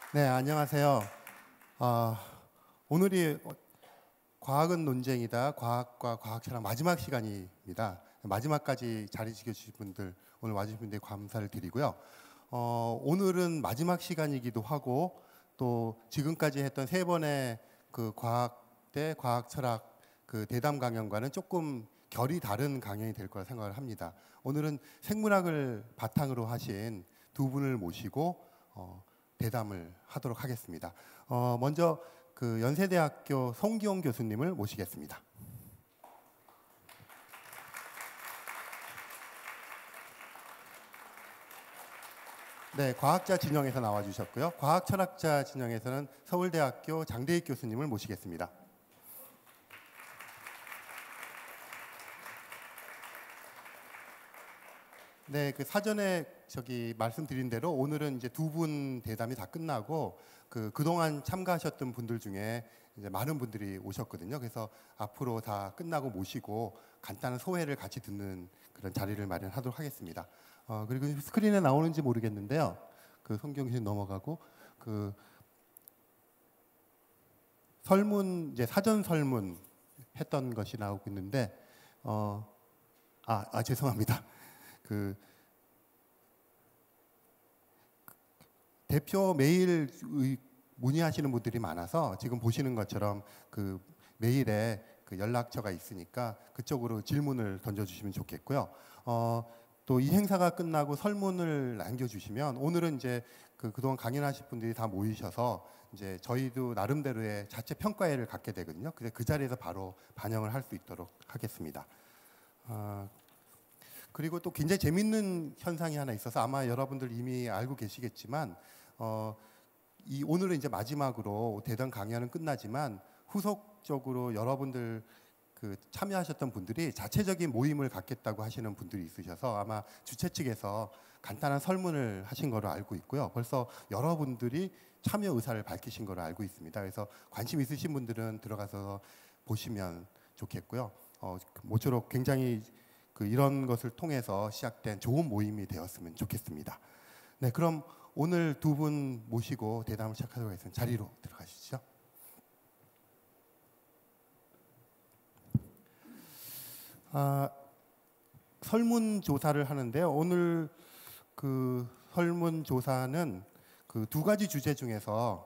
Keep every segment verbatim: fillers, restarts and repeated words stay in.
네, 안녕하세요. 어, 오늘이 과학은 논쟁이다. 과학과 과학철학 마지막 시간입니다. 마지막까지 자리 지켜주신 분들, 오늘 와주신 분들에 감사를 드리고요. 어, 오늘은 마지막 시간이기도 하고 또 지금까지 했던 세 번의 그 과학대 과학철학 그 대담 강연과는 조금 결이 다른 강연이 될 거라 생각을 합니다. 오늘은 생물학을 바탕으로 하신 두 분을 모시고 어, 대담을 하도록 하겠습니다. 어, 먼저 그 연세대학교 송기용 교수님을 모시겠습니다. 네, 과학자 진영에서 나와주셨고요. 과학철학자 진영에서는 서울대학교 장대익 교수님을 모시겠습니다. 네, 그 사전에 저기 말씀드린 대로 오늘은 이제 두 분 대담이 다 끝나고 그 그동안 참가하셨던 분들 중에 이제 많은 분들이 오셨거든요. 그래서 앞으로 다 끝나고 모시고 간단한 소회를 같이 듣는 그런 자리를 마련하도록 하겠습니다. 어, 그리고 스크린에 나오는지 모르겠는데요. 그 성경 씨 넘어가고 그 설문 이제 사전 설문 했던 것이 나오고 있는데 어, 아, 아 죄송합니다. 그 대표 메일 문의하시는 분들이 많아서 지금 보시는 것처럼 그 메일에 그 연락처가 있으니까 그쪽으로 질문을 던져주시면 좋겠고요. 어, 또 이 행사가 끝나고 설문을 남겨주시면 오늘은 이제 그 그동안 강연하실 분들이 다 모이셔서 이제 저희도 나름대로의 자체 평가회를 갖게 되거든요. 그래서 그 자리에서 바로 반영을 할 수 있도록 하겠습니다. 어, 그리고 또 굉장히 재밌는 현상이 하나 있어서 아마 여러분들 이미 알고 계시겠지만 어, 이 오늘은 이제 마지막으로 대담 강연은 끝나지만 후속적으로 여러분들 그 참여하셨던 분들이 자체적인 모임을 갖겠다고 하시는 분들이 있으셔서 아마 주최 측에서 간단한 설문을 하신 거로 알고 있고요. 벌써 여러분들이 참여 의사를 밝히신 거로 알고 있습니다. 그래서 관심 있으신 분들은 들어가서 보시면 좋겠고요. 어, 모쪼록 굉장히 그 이런 것을 통해서 시작된 좋은 모임이 되었으면 좋겠습니다. 네, 그럼 오늘 두 분 모시고 대담을 시작하도록 하겠습니다. 자리로 들어가시죠. 아, 설문조사를 하는데요. 오늘 그 설문조사는 그 두 가지 주제 중에서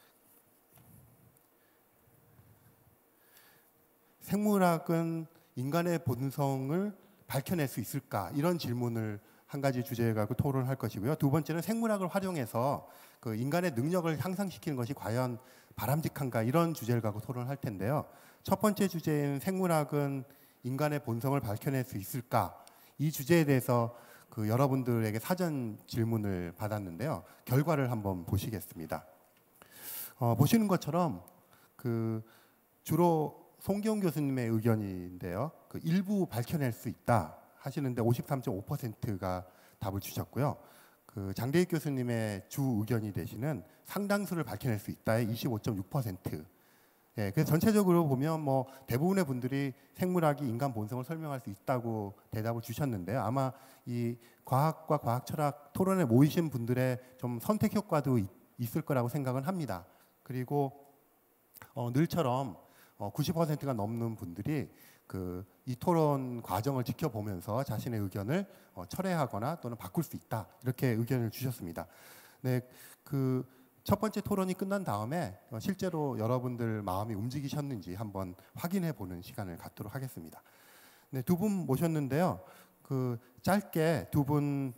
생물학은 인간의 본성을 밝혀낼 수 있을까? 이런 질문을 한 가지 주제에 갖고 토론할 것이고요. 두 번째는 생물학을 활용해서 그 인간의 능력을 향상시키는 것이 과연 바람직한가? 이런 주제를 갖고 토론할 텐데요. 첫 번째 주제인 생물학은 인간의 본성을 밝혀낼 수 있을까? 이 주제에 대해서 그 여러분들에게 사전 질문을 받았는데요. 결과를 한번 보시겠습니다. 어, 보시는 것처럼 그 주로 송기용 교수님의 의견인데요. 그 일부 밝혀낼 수 있다 하시는데 오십삼 점 오 퍼센트가 답을 주셨고요. 그 장대익 교수님의 주 의견이 되시는 상당수를 밝혀낼 수 있다의 이십오 점 육 퍼센트. 예, 그래서 전체적으로 보면 뭐 대부분의 분들이 생물학이 인간 본성을 설명할 수 있다고 대답을 주셨는데요. 아마 이 과학과 과학철학 토론에 모이신 분들의 좀 선택 효과도 있, 있을 거라고 생각은 합니다. 그리고 어, 늘처럼 어, 구십 퍼센트가 넘는 분들이 그 이 토론 과정을 지켜보면서 자신의 의견을 어, 철회하거나 또는 바꿀 수 있다 이렇게 의견을 주셨습니다. 네, 그 첫 번째 토론이 끝난 다음에 어, 실제로 여러분들 마음이 움직이셨는지 한번 확인해 보는 시간을 갖도록 하겠습니다. 네, 두 분 모셨는데요. 그 짧게 두 분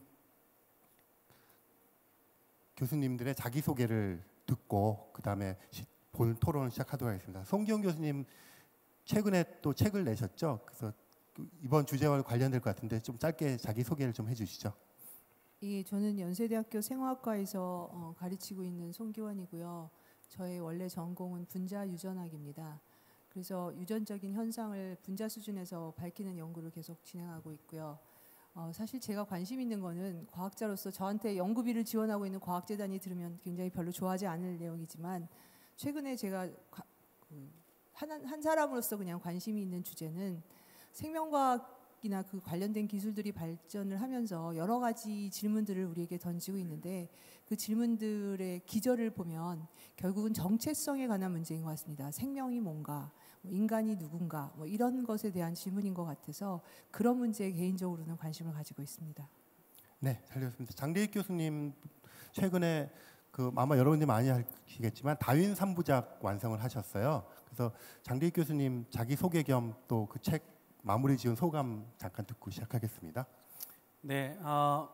교수님들의 자기 소개를 듣고 그 다음에 본 토론을 시작하도록 하겠습니다. 송기용 교수님 최근에 또 책을 내셨죠? 그래서 이번 주제와 관련될 것 같은데 좀 짧게 자기 소개를 좀 해주시죠. 예, 저는 연세대학교 생화학과에서 어, 가르치고 있는 송기원이고요. 저의 원래 전공은 분자 유전학입니다. 그래서 유전적인 현상을 분자 수준에서 밝히는 연구를 계속 진행하고 있고요. 어, 사실 제가 관심 있는 거는 과학자로서 저한테 연구비를 지원하고 있는 과학재단이 들으면 굉장히 별로 좋아하지 않을 내용이지만 최근에 제가 가, 그, 한, 한 사람으로서 그냥 관심이 있는 주제는 생명과학이 이나 그 관련된 기술들이 발전을 하면서 여러 가지 질문들을 우리에게 던지고 있는데 그 질문들의 기저를 보면 결국은 정체성에 관한 문제인 것 같습니다. 생명이 뭔가, 뭐 인간이 누군가, 뭐 이런 것에 대한 질문인 것 같아서 그런 문제에 개인적으로는 관심을 가지고 있습니다. 네, 잘 들었습니다. 장대익 교수님 최근에 그 아마 여러분들이 많이 아시겠지만 다윈 삼부작 완성을 하셨어요. 그래서 장대익 교수님 자기 소개 겸 또 그 책 마무리 지은 소감 잠깐 듣고 시작하겠습니다. 네, 어,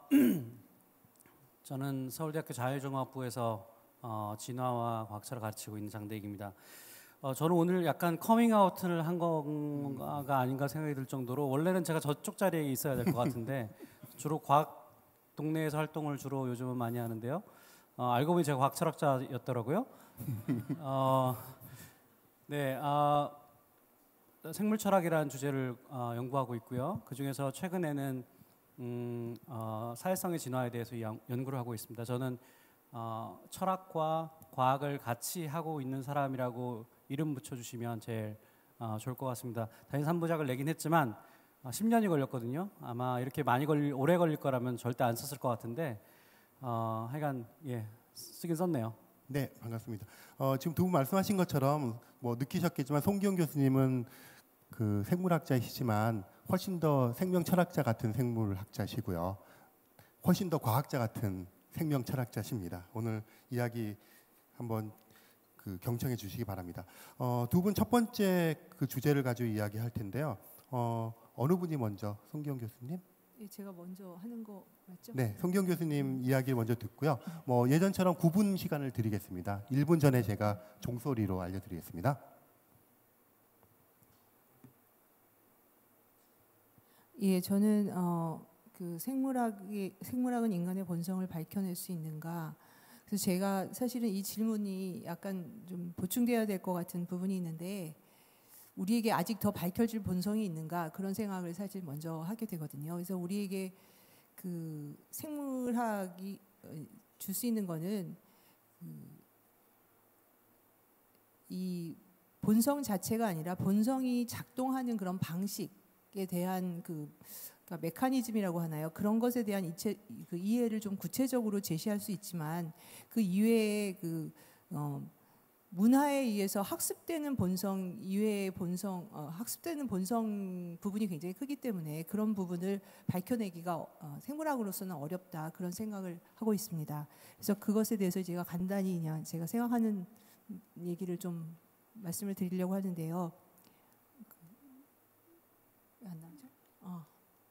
저는 서울대학교 자율종합부에서 어, 진화와 과학차를 가르치고 있는 장대익입니다. 어, 저는 오늘 약간 커밍아웃을 한 건가 아닌가 생각이 들 정도로 원래는 제가 저쪽 자리에 있어야 될 것 같은데 주로 과학 동네에서 활동을 주로 요즘은 많이 하는데요. 어, 알고 보니 제가 과학 철학자였더라고요. 어, 네, 어, 생물 철학이라는 주제를 어, 연구하고 있고요. 그 중에서 최근에는 음, 어, 사회성의 진화에 대해서 연, 연구를 하고 있습니다. 저는 어, 철학과 과학을 같이 하고 있는 사람이라고 이름 붙여주시면 제일 어, 좋을 것 같습니다. 다윈 삼부작을 내긴 했지만 어, 십 년이 걸렸거든요. 아마 이렇게 많이 걸릴, 오래 걸릴 거라면 절대 안 썼을 것 같은데 어, 하여간 예, 쓰긴 썼네요. 네, 반갑습니다. 어, 지금 두 분 말씀하신 것처럼 뭐 느끼셨겠지만 송기용 교수님은 그 생물학자이시지만 훨씬 더 생명 철학자 같은 생물학자시고요. 훨씬 더 과학자 같은 생명 철학자십니다. 오늘 이야기 한번 그 경청해 주시기 바랍니다. 어, 두 분 첫 번째 그 주제를 가지고 이야기할 텐데요. 어, 어느 분이 먼저? 송기용 교수님? 예, 제가 먼저 하는 거 맞죠? 네, 송기용 교수님 이야기를 먼저 듣고요. 뭐 예전처럼 구 분 시간을 드리겠습니다. 일 분 전에 제가 종소리로 알려드리겠습니다. 예, 저는 어, 그 생물학이 생물학은 인간의 본성을 밝혀낼 수 있는가? 그래서 제가 사실은 이 질문이 약간 좀 보충돼야 될 것 같은 부분이 있는데 우리에게 아직 더 밝혀질 본성이 있는가 그런 생각을 사실 먼저 하게 되거든요. 그래서 우리에게 그 생물학이 줄 수 있는 거는 이 본성 자체가 아니라 본성이 작동하는 그런 방식에 대한 그 그러니까 메커니즘이라고 하나요? 그런 것에 대한 이체, 그 이해를 좀 구체적으로 제시할 수 있지만 그 이외의 그 어, 문화에 의해서 학습되는 본성 이외의 본성 어, 학습되는 본성 부분이 굉장히 크기 때문에 그런 부분을 밝혀내기가 어, 생물학으로서는 어렵다 그런 생각을 하고 있습니다. 그래서 그것에 대해서 제가 간단히 그냥 제가 생각하는 얘기를 좀 말씀을 드리려고 하는데요. 왜 안 나오죠? 어.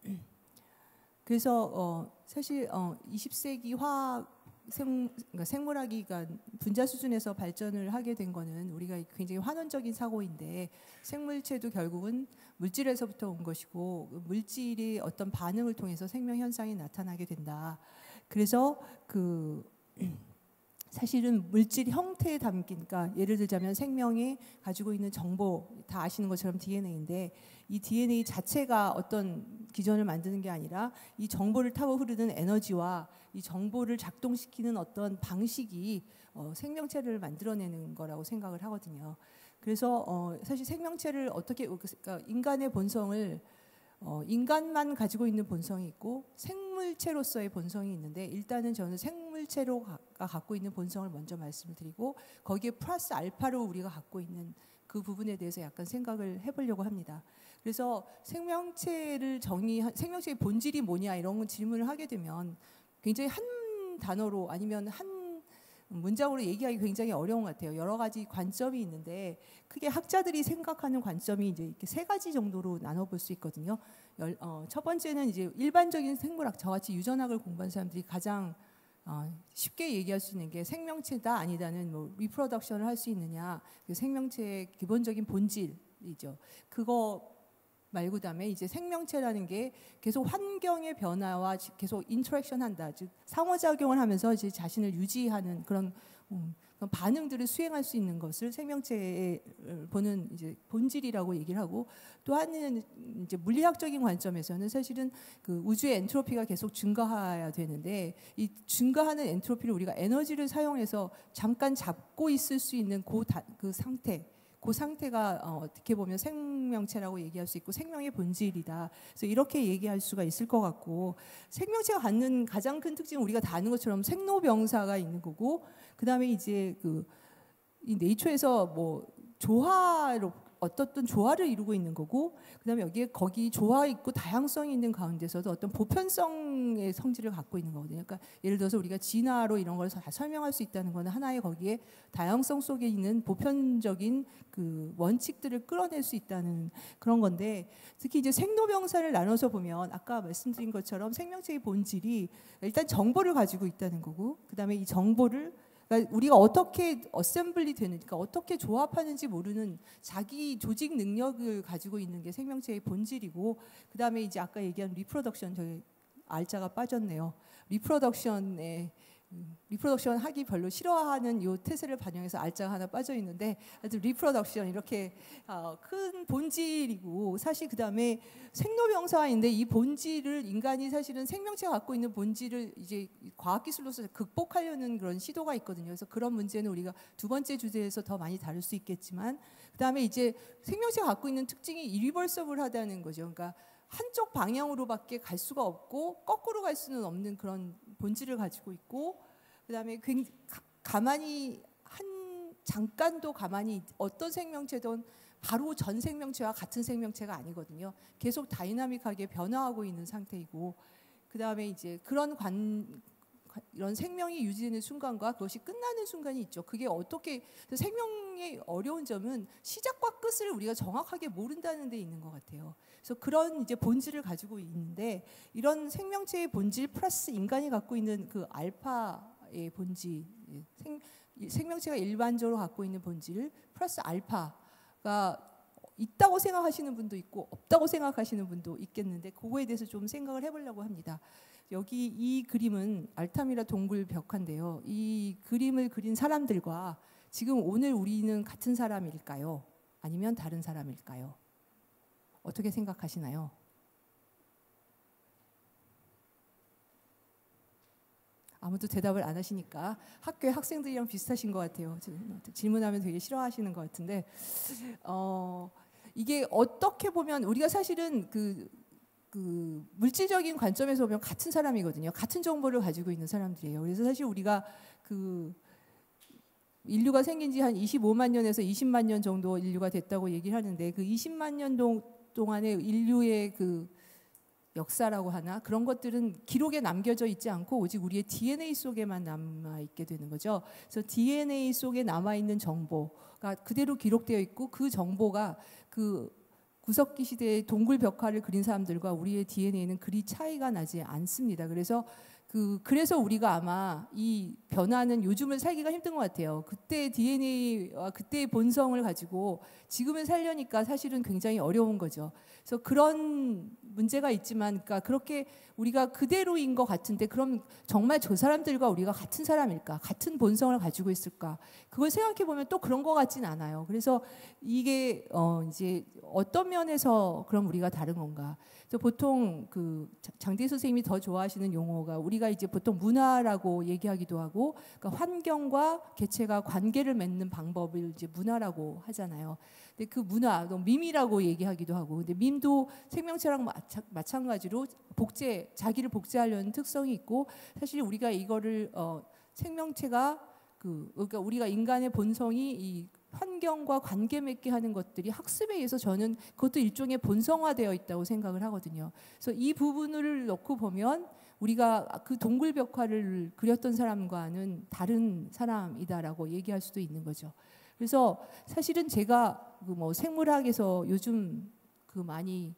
그래서 어, 사실 어, 이십 세기 화학 생, 그러니까 생물학이가 분자 수준에서 발전을 하게 된 거는 우리가 굉장히 환원적인 사고인데 생물체도 결국은 물질에서부터 온 것이고 물질이 어떤 반응을 통해서 생명 현상이 나타나게 된다. 그래서 그 사실은 물질 형태에 담긴, 그러니까 예를 들자면 생명이 가지고 있는 정보, 다 아시는 것처럼 디엔에이인데 이 디엔에이 자체가 어떤 기전을 만드는 게 아니라 이 정보를 타고 흐르는 에너지와 이 정보를 작동시키는 어떤 방식이 어, 생명체를 만들어내는 거라고 생각을 하거든요. 그래서 어, 사실 생명체를 어떻게, 그러니까 인간의 본성을 어, 인간만 가지고 있는 본성이 있고 생물체로서의 본성이 있는데 일단은 저는 생물체로가 갖고 있는 본성을 먼저 말씀을 드리고 거기에 플러스 알파로 우리가 갖고 있는 그 부분에 대해서 약간 생각을 해보려고 합니다. 그래서 생명체를 정의, 생명체의 본질이 뭐냐 이런 질문을 하게 되면 굉장히 한 단어로 아니면 한 문장으로 얘기하기 굉장히 어려운 것 같아요. 여러 가지 관점이 있는데 크게 학자들이 생각하는 관점이 이제 이렇게 세 가지 정도로 나눠볼 수 있거든요. 열, 어, 첫 번째는 이제 일반적인 생물학, 저같이 유전학을 공부한 사람들이 가장 어, 쉽게 얘기할 수 있는 게 생명체다 아니다는 뭐 리프로덕션을 할 수 있느냐, 그 생명체의 기본적인 본질이죠. 그거 말고 다음에 이제 생명체라는 게 계속 환경의 변화와 계속 인터랙션한다, 즉 상호작용을 하면서 이제 자신을 유지하는 그런, 음, 그런 반응들을 수행할 수 있는 것을 생명체에 보는 이제 본질이라고 얘기를 하고, 또 하나는 이제 물리학적인 관점에서는 사실은 그 우주의 엔트로피가 계속 증가해야 되는데 이 증가하는 엔트로피를 우리가 에너지를 사용해서 잠깐 잡고 있을 수 있는 그, 다, 그 상태, 그 상태가 어, 어떻게 보면 생명체라고 얘기할 수 있고 생명의 본질이다. 그래서 이렇게 얘기할 수가 있을 것 같고, 생명체가 갖는 가장 큰 특징은 우리가 다 아는 것처럼 생로병사가 있는 거고, 그 다음에 이제 그 이 네이처에서 뭐 조화로 어떤 조화를 이루고 있는 거고, 그다음에 여기에 거기 조화 있고 다양성이 있는 가운데서도 어떤 보편성의 성질을 갖고 있는 거거든요. 그러니까 예를 들어서 우리가 진화로 이런 걸 다 설명할 수 있다는 거는 하나의 거기에 다양성 속에 있는 보편적인 그 원칙들을 끌어낼 수 있다는 그런 건데, 특히 이제 생로병사를 나눠서 보면 아까 말씀드린 것처럼 생명체의 본질이 일단 정보를 가지고 있다는 거고, 그다음에 이 정보를 그러니까 우리가 어떻게 어셈블리 되는지, 그러니까 어떻게 조합하는지 모르는 자기 조직 능력을 가지고 있는 게 생명체의 본질이고, 그 다음에 이제 아까 얘기한 리프로덕션, 저희 알자가 빠졌네요. 리프로덕션에 리프로덕션 하기 별로 싫어하는 요 태세를 반영해서 알자가 하나 빠져 있는데, 하여튼 리프로덕션 이렇게 어, 큰 본질이고, 사실 그 다음에 생로병사인데 이 본질을 인간이 사실은 생명체가 갖고 있는 본질을 이제 과학기술로서 극복하려는 그런 시도가 있거든요. 그래서 그런 문제는 우리가 두 번째 주제에서 더 많이 다룰 수 있겠지만, 그 다음에 이제 생명체가 갖고 있는 특징이 이리버서블하다는 거죠. 그러니까 한쪽 방향으로밖에 갈 수가 없고 거꾸로 갈 수는 없는 그런 본질을 가지고 있고, 그다음에 굉장히 가만히 한 잠깐도 가만히 어떤 생명체든 바로 전 생명체와 같은 생명체가 아니거든요. 계속 다이나믹하게 변화하고 있는 상태이고, 그다음에 이제 그런 관 이런 생명이 유지되는 순간과 그것이 끝나는 순간이 있죠. 그게 어떻게, 생명의 어려운 점은 시작과 끝을 우리가 정확하게 모른다는 데 있는 것 같아요. 그래서 그런 이제 본질을 가지고 있는데, 이런 생명체의 본질 플러스 인간이 갖고 있는 그 알파의 본질, 생, 생명체가 일반적으로 갖고 있는 본질 플러스 알파가 있다고 생각하시는 분도 있고 없다고 생각하시는 분도 있겠는데, 그거에 대해서 좀 생각을 해보려고 합니다. 여기 이 그림은 알타미라 동굴 벽화인데요. 이 그림을 그린 사람들과 지금 오늘 우리는 같은 사람일까요? 아니면 다른 사람일까요? 어떻게 생각하시나요? 아무도 대답을 안 하시니까 학교의 학생들이랑 비슷하신 것 같아요. 질문하면 되게 싫어하시는 것 같은데, 어, 이게 어떻게 보면 우리가 사실은 그 그 물질적인 관점에서 보면 같은 사람이거든요. 같은 정보를 가지고 있는 사람들이에요. 그래서 사실 우리가 그 인류가 생긴 지 한 이십오만 년에서 이십만 년 정도 인류가 됐다고 얘기를 하는데, 그 이십만 년 동안의 인류의 그 역사라고 하나, 그런 것들은 기록에 남겨져 있지 않고 오직 우리의 디엔에이 속에만 남아 있게 되는 거죠. 그래서 디엔에이 속에 남아 있는 정보가 그대로 기록되어 있고, 그 정보가 그 구석기 시대의 동굴 벽화를 그린 사람들과 우리의 디엔에이는 그리 차이가 나지 않습니다. 그래서 그 그래서 우리가 아마 이 변화는 요즘을 살기가 힘든 것 같아요. 그때의 디엔에이와 그때의 본성을 가지고 지금을 살려니까 사실은 굉장히 어려운 거죠. 그래서 그런 문제가 있지만, 그러니까 그렇게 우리가 그대로인 것 같은데, 그럼 정말 저 사람들과 우리가 같은 사람일까? 같은 본성을 가지고 있을까? 그걸 생각해 보면 또 그런 것 같진 않아요. 그래서 이게 어 이제 어떤 면에서 그럼 우리가 다른 건가? 그래서 보통 그 장대 선생님이 더 좋아하시는 용어가, 우리가 이제 보통 문화라고 얘기하기도 하고, 그러니까 환경과 개체가 관계를 맺는 방법을 이제 문화라고 하잖아요. 근데 그 문화, 밈이라고 얘기하기도 하고, 근데 밈도 생명체랑 마차, 마찬가지로 복제, 자기를 복제하려는 특성이 있고, 사실 우리가 이거를 어, 생명체가 그 그러니까 우리가 인간의 본성이 이 환경과 관계 맺게 하는 것들이 학습에 의해서 저는 그것도 일종의 본성화되어 있다고 생각을 하거든요. 그래서 이 부분을 놓고 보면 우리가 그 동굴 벽화를 그렸던 사람과는 다른 사람이다라고 얘기할 수도 있는 거죠. 그래서 사실은 제가 그 뭐 생물학에서 요즘 그 많이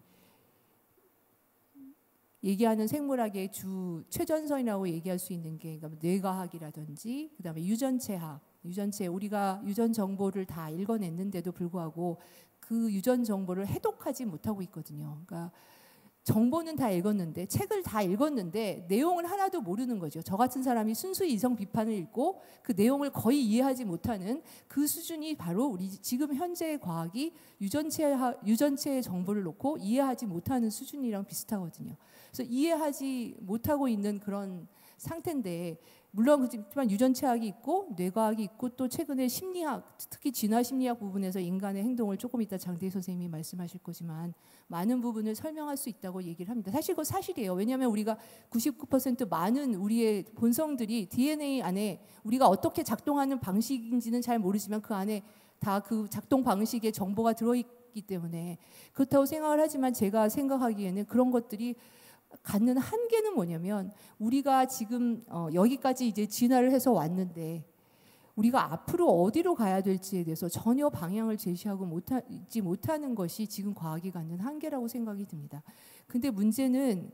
얘기하는 생물학의 주 최전선이라고 얘기할 수 있는 게, 그러니까 뇌과학이라든지 그다음에 유전체학, 유전체, 우리가 유전 정보를 다 읽어냈는데도 불구하고 그 유전 정보를 해독하지 못하고 있거든요. 그러니까 정보는 다 읽었는데, 책을 다 읽었는데 내용을 하나도 모르는 거죠. 저 같은 사람이 순수히 이성 비판을 읽고 그 내용을 거의 이해하지 못하는 그 수준이 바로 우리 지금 현재의 과학이 유전체 유전체의 정보를 놓고 이해하지 못하는 수준이랑 비슷하거든요. 그래서 이해하지 못하고 있는 그런 상태인데, 물론 그렇지만 유전체학이 있고 뇌과학이 있고 또 최근에 심리학, 특히 진화 심리학 부분에서 인간의 행동을 조금 이따 장대희 선생님이 말씀하실 거지만 많은 부분을 설명할 수 있다고 얘기를 합니다. 사실 그거 사실이에요. 왜냐하면 우리가 구십구 퍼센트 많은 우리의 본성들이 디엔에이 안에 우리가 어떻게 작동하는 방식인지는 잘 모르지만 그 안에 다 그 작동 방식의 정보가 들어있기 때문에 그렇다고 생각을 하지만 제가 생각하기에는 그런 것들이 갖는 한계는 뭐냐면 우리가 지금 어 여기까지 이제 진화를 해서 왔는데 우리가 앞으로 어디로 가야 될지에 대해서 전혀 방향을 제시하고 못하지 못하는 것이 지금 과학이 갖는 한계라고 생각이 듭니다. 근데 문제는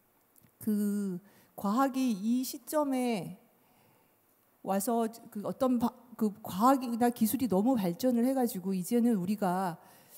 그 과학이 이 시점에 와서 그 어떤 바, 그 과학이나 기술이 너무 발전을 해가지고 이제는 우리가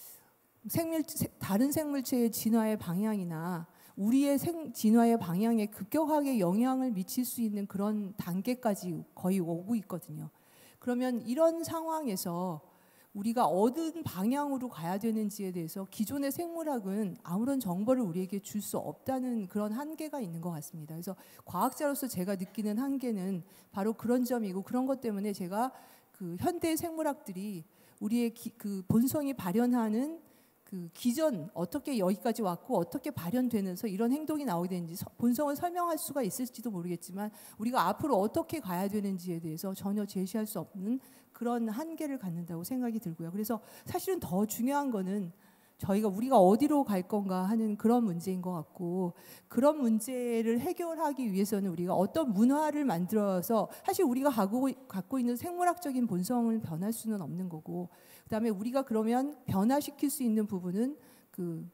생물 다른 생물체의 진화의 방향이나 우리의 생, 진화의 방향에 급격하게 영향을 미칠 수 있는 그런 단계까지 거의 오고 있거든요. 그러면 이런 상황에서 우리가 어떤 방향으로 가야 되는지에 대해서 기존의 생물학은 아무런 정보를 우리에게 줄 수 없다는 그런 한계가 있는 것 같습니다. 그래서 과학자로서 제가 느끼는 한계는 바로 그런 점이고 그런 것 때문에 제가 그 현대 생물학들이 우리의 기, 그 본성이 발현하는 그 기전 어떻게 여기까지 왔고 어떻게 발현되면서 이런 행동이 나오게 되는지 서, 본성을 설명할 수가 있을지도 모르겠지만 우리가 앞으로 어떻게 가야 되는지에 대해서 전혀 제시할 수 없는 그런 한계를 갖는다고 생각이 들고요. 그래서 사실은 더 중요한 거는 저희가 우리가 어디로 갈 건가 하는 그런 문제인 것 같고 그런 문제를 해결하기 위해서는 우리가 어떤 문화를 만들어서 사실 우리가 갖고, 갖고 있는 생물학적인 본성을 변할 수는 없는 거고 그다음에 우리가 그러면 변화시킬 수 있는 부분은 그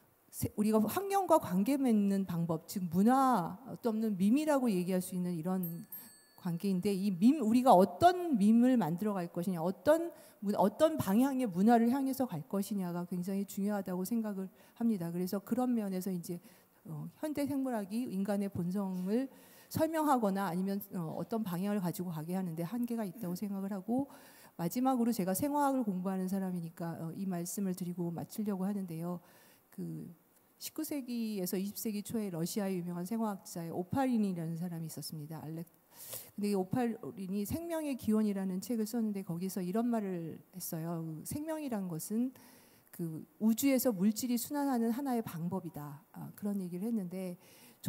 우리가 환경과 관계 맺는 방법 즉 문화 어떤 밈이라고 얘기할 수 있는 이런 관계인데 이 밈 우리가 어떤 밈을 만들어 갈 것이냐 어떤 어떤 방향의 문화를 향해서 갈 것이냐가 굉장히 중요하다고 생각을 합니다. 그래서 그런 면에서 이제 어, 현대 생물학이 인간의 본성을 설명하거나 아니면 어, 어떤 방향을 가지고 가게 하는데 한계가 있다고 생각을 하고 마지막으로 제가 생화학을 공부하는 사람이니까 어, 이 말씀을 드리고 마치려고 하는데요. 그 십구 세기에서 이십 세기 초에 러시아의 유명한 생화학자의 오파린이라는 사람이 있었습니다. 알렉 근데 이 오파린이 생명의 기원이라는 책을 썼는데 거기서 이런 말을 했어요. 생명이란 것은 그 우주에서 물질이 순환하는 하나의 방법이다. 아, 그런 얘기를 했는데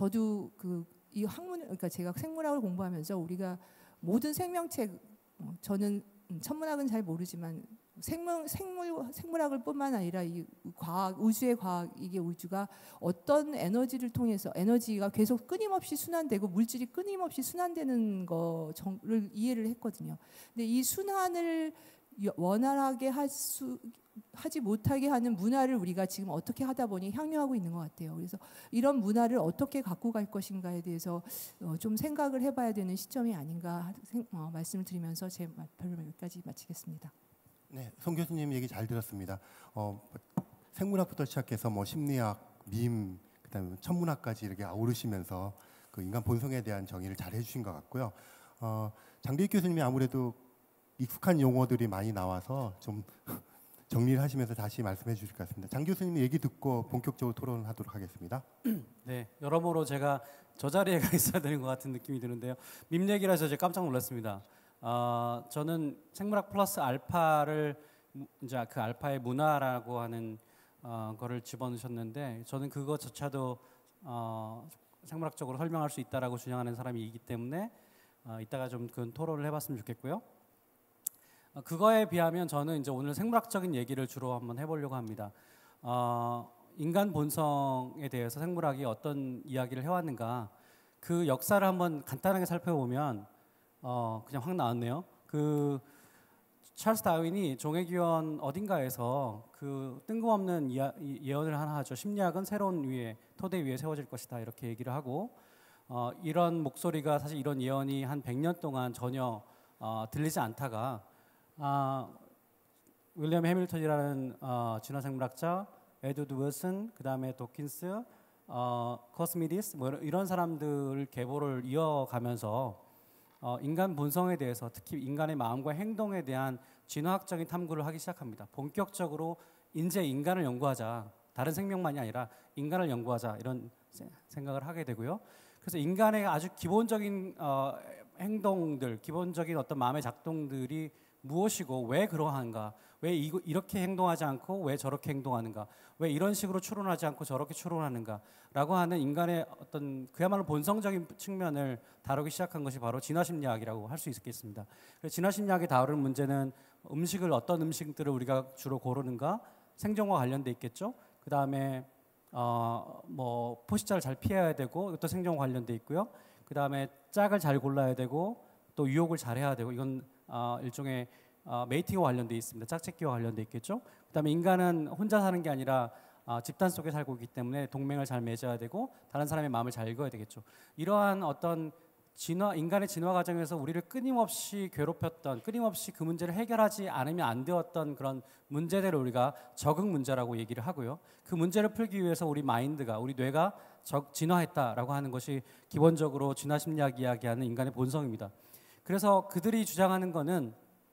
저도 그 이 학문 그러니까 제가 생물학을 공부하면서 우리가 모든 생명체 어, 저는 천문학은 잘 모르지만 생물 생물 생물학을 뿐만 아니라 이 과학 우주의 과학 이게 우주가 어떤 에너지를 통해서 에너지가 계속 끊임없이 순환되고 물질이 끊임없이 순환되는 거를 이해를 했거든요. 근데 이 순환을 원활하게 할 수 하지 못하게 하는 문화를 우리가 지금 어떻게 하다 보니 향유하고 있는 것 같아요. 그래서 이런 문화를 어떻게 갖고 갈 것인가에 대해서 어, 좀 생각을 해봐야 되는 시점이 아닌가 생, 어, 말씀을 드리면서 제 발표를 여기까지 마치겠습니다. 네, 송 교수님 얘기 잘 들었습니다. 어, 생물학부터 시작해서 뭐 심리학, 밈, 그다음에 천문학까지 이렇게 아우르시면서 그 인간 본성에 대한 정의를 잘 해주신 것 같고요. 어, 장대익 교수님이 아무래도 익숙한 용어들이 많이 나와서 좀 정리를 하시면서 다시 말씀해 주실 것 같습니다. 장 교수님 얘기 듣고 본격적으로 토론하도록 하겠습니다. 네, 여러모로 제가 저 자리에 가 있어야 되는 것 같은 느낌이 드는데요. 밈 얘기라서 제가 깜짝 놀랐습니다. 어, 저는 생물학 플러스 알파를 이제 그 알파의 문화라고 하는 어, 거를 집어넣으셨는데 저는 그것조차도 어, 생물학적으로 설명할 수 있다라고 주장하는 사람이기 때문에 어, 이따가 좀 그 토론을 해봤으면 좋겠고요. 어, 그거에 비하면 저는 이제 오늘 생물학적인 얘기를 주로 한번 해보려고 합니다. 어, 인간 본성에 대해서 생물학이 어떤 이야기를 해왔는가 그 역사를 한번 간단하게 살펴보면 어, 그냥 확 나왔네요. 그 찰스 다윈이 종의기원 어딘가에서 그 뜬금없는 이야, 예언을 하나 하죠. 심리학은 새로운 위에 토대 위에 세워질 것이다 이렇게 얘기를 하고 어, 이런 목소리가 사실 이런 예언이 한 백 년 동안 전혀 어, 들리지 않다가 아, 윌리엄 해밀턴이라는 어, 진화생물학자, 에드워드 윌슨, 그 다음에 도킨스, 어, 코스미디스 뭐 이런 사람들 계보를 이어가면서 어, 인간 본성에 대해서 특히 인간의 마음과 행동에 대한 진화학적인 탐구를 하기 시작합니다. 본격적으로 이제 인간을 연구하자, 다른 생명만이 아니라 인간을 연구하자 이런 생각을 하게 되고요. 그래서 인간의 아주 기본적인 어, 행동들, 기본적인 어떤 마음의 작동들이 무엇이고 왜 그러한가, 왜 이, 이렇게 행동하지 않고 왜 저렇게 행동하는가, 왜 이런 식으로 추론하지 않고 저렇게 추론하는가라고 하는 인간의 어떤 그야말로 본성적인 측면을 다루기 시작한 것이 바로 진화심리학이라고 할 수 있겠습니다. 그래서 진화심리학이 다루는 문제는 음식을 어떤 음식들을 우리가 주로 고르는가, 생존과 관련돼 있겠죠. 그 다음에 어, 뭐 포식자를 잘 피해야 되고 이것도 생존과 관련돼 있고요. 그 다음에 짝을 잘 골라야 되고 또 유혹을 잘 해야 되고 이건 어, 일종의 어, 메이팅과 관련돼 있습니다. 짝짓기와 관련돼 있겠죠. 그 다음에 인간은 혼자 사는 게 아니라 어, 집단 속에 살고 있기 때문에 동맹을 잘 맺어야 되고 다른 사람의 마음을 잘 읽어야 되겠죠. 이러한 어떤 진화, 인간의 진화 과정에서 우리를 끊임없이 괴롭혔던, 끊임없이 그 문제를 해결하지 않으면 안 되었던 그런 문제들을 우리가 적응 문제라고 얘기를 하고요. 그 문제를 풀기 위해서 우리 마인드가, 우리 뇌가 적, 진화했다라고 하는 것이 기본적으로 진화심리학 이야기하는 인간의 본성입니다. 그래서 그들이 주장하는 것은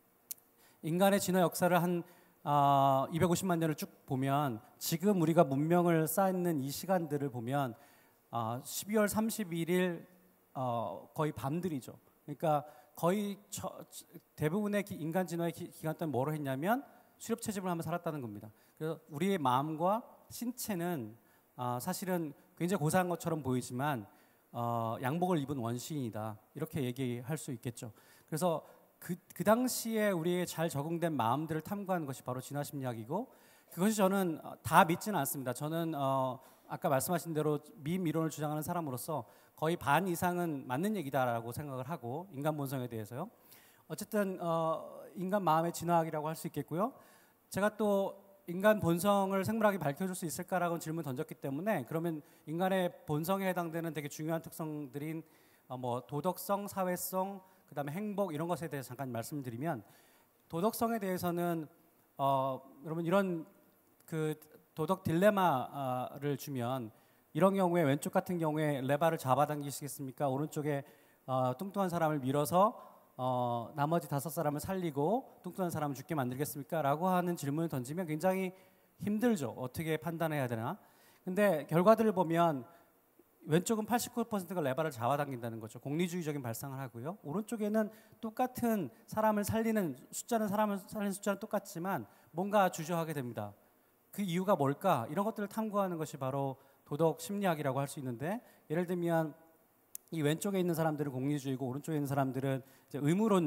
인간의 진화 역사를 한 어, 이백오십만 년을 쭉 보면 지금 우리가 문명을 쌓는 이 시간들을 보면 어, 십이월 삼십일일 어, 거의 밤들이죠. 그러니까 거의 저, 대부분의 기, 인간 진화의 기, 기간 동안 뭐로 했냐면 수렵 채집을 하며 살았다는 겁니다. 그래서 우리의 마음과 신체는 어, 사실은 굉장히 고사한 것처럼 보이지만 어, 양복을 입은 원시인이다 이렇게 얘기할 수 있겠죠. 그래서 그, 그 당시에 우리의 잘 적응된 마음들을 탐구하는 것이 바로 진화심리학이고 그것이 저는 다 믿지는 않습니다. 저는 어, 아까 말씀하신 대로 밈 이론을 주장하는 사람으로서 거의 반 이상은 맞는 얘기다라고 생각을 하고 인간 본성에 대해서요. 어쨌든 어, 인간 마음의 진화학이라고 할 수 있겠고요. 제가 또 인간 본성을 생물학이 밝혀줄 수 있을까라고 질문 던졌기 때문에 그러면 인간의 본성에 해당되는 되게 중요한 특성들인 어, 뭐 도덕성, 사회성, 그다음에 행복 이런 것에 대해서 잠깐 말씀드리면 도덕성에 대해서는 어, 여러분 이런 그 도덕 딜레마를 주면 이런 경우에 왼쪽 같은 경우에 레바를 잡아당기시겠습니까? 오른쪽에 어, 뚱뚱한 사람을 밀어서 어, 나머지 다섯 사람을 살리고 뚱뚱한 사람을 죽게 만들겠습니까? 라고 하는 질문을 던지면 굉장히 힘들죠. 어떻게 판단해야 되나? 근데 결과들을 보면 왼쪽은 팔십구 퍼센트가 레바를 잡아당긴다는 거죠. 공리주의적인 발상을 하고요. 오른쪽에는 똑같은 사람을 살리는 숫자는 사람을 살리는 숫자는 똑같지만 뭔가 주저하게 됩니다. 그 이유가 뭘까? 이런 것들을 탐구하는 것이 바로 도덕 심리학이라고 할 수 있는데 예를 들면 이 왼쪽에 있는 사람들은 공리주의고 오른쪽에 있는 사람들은 이제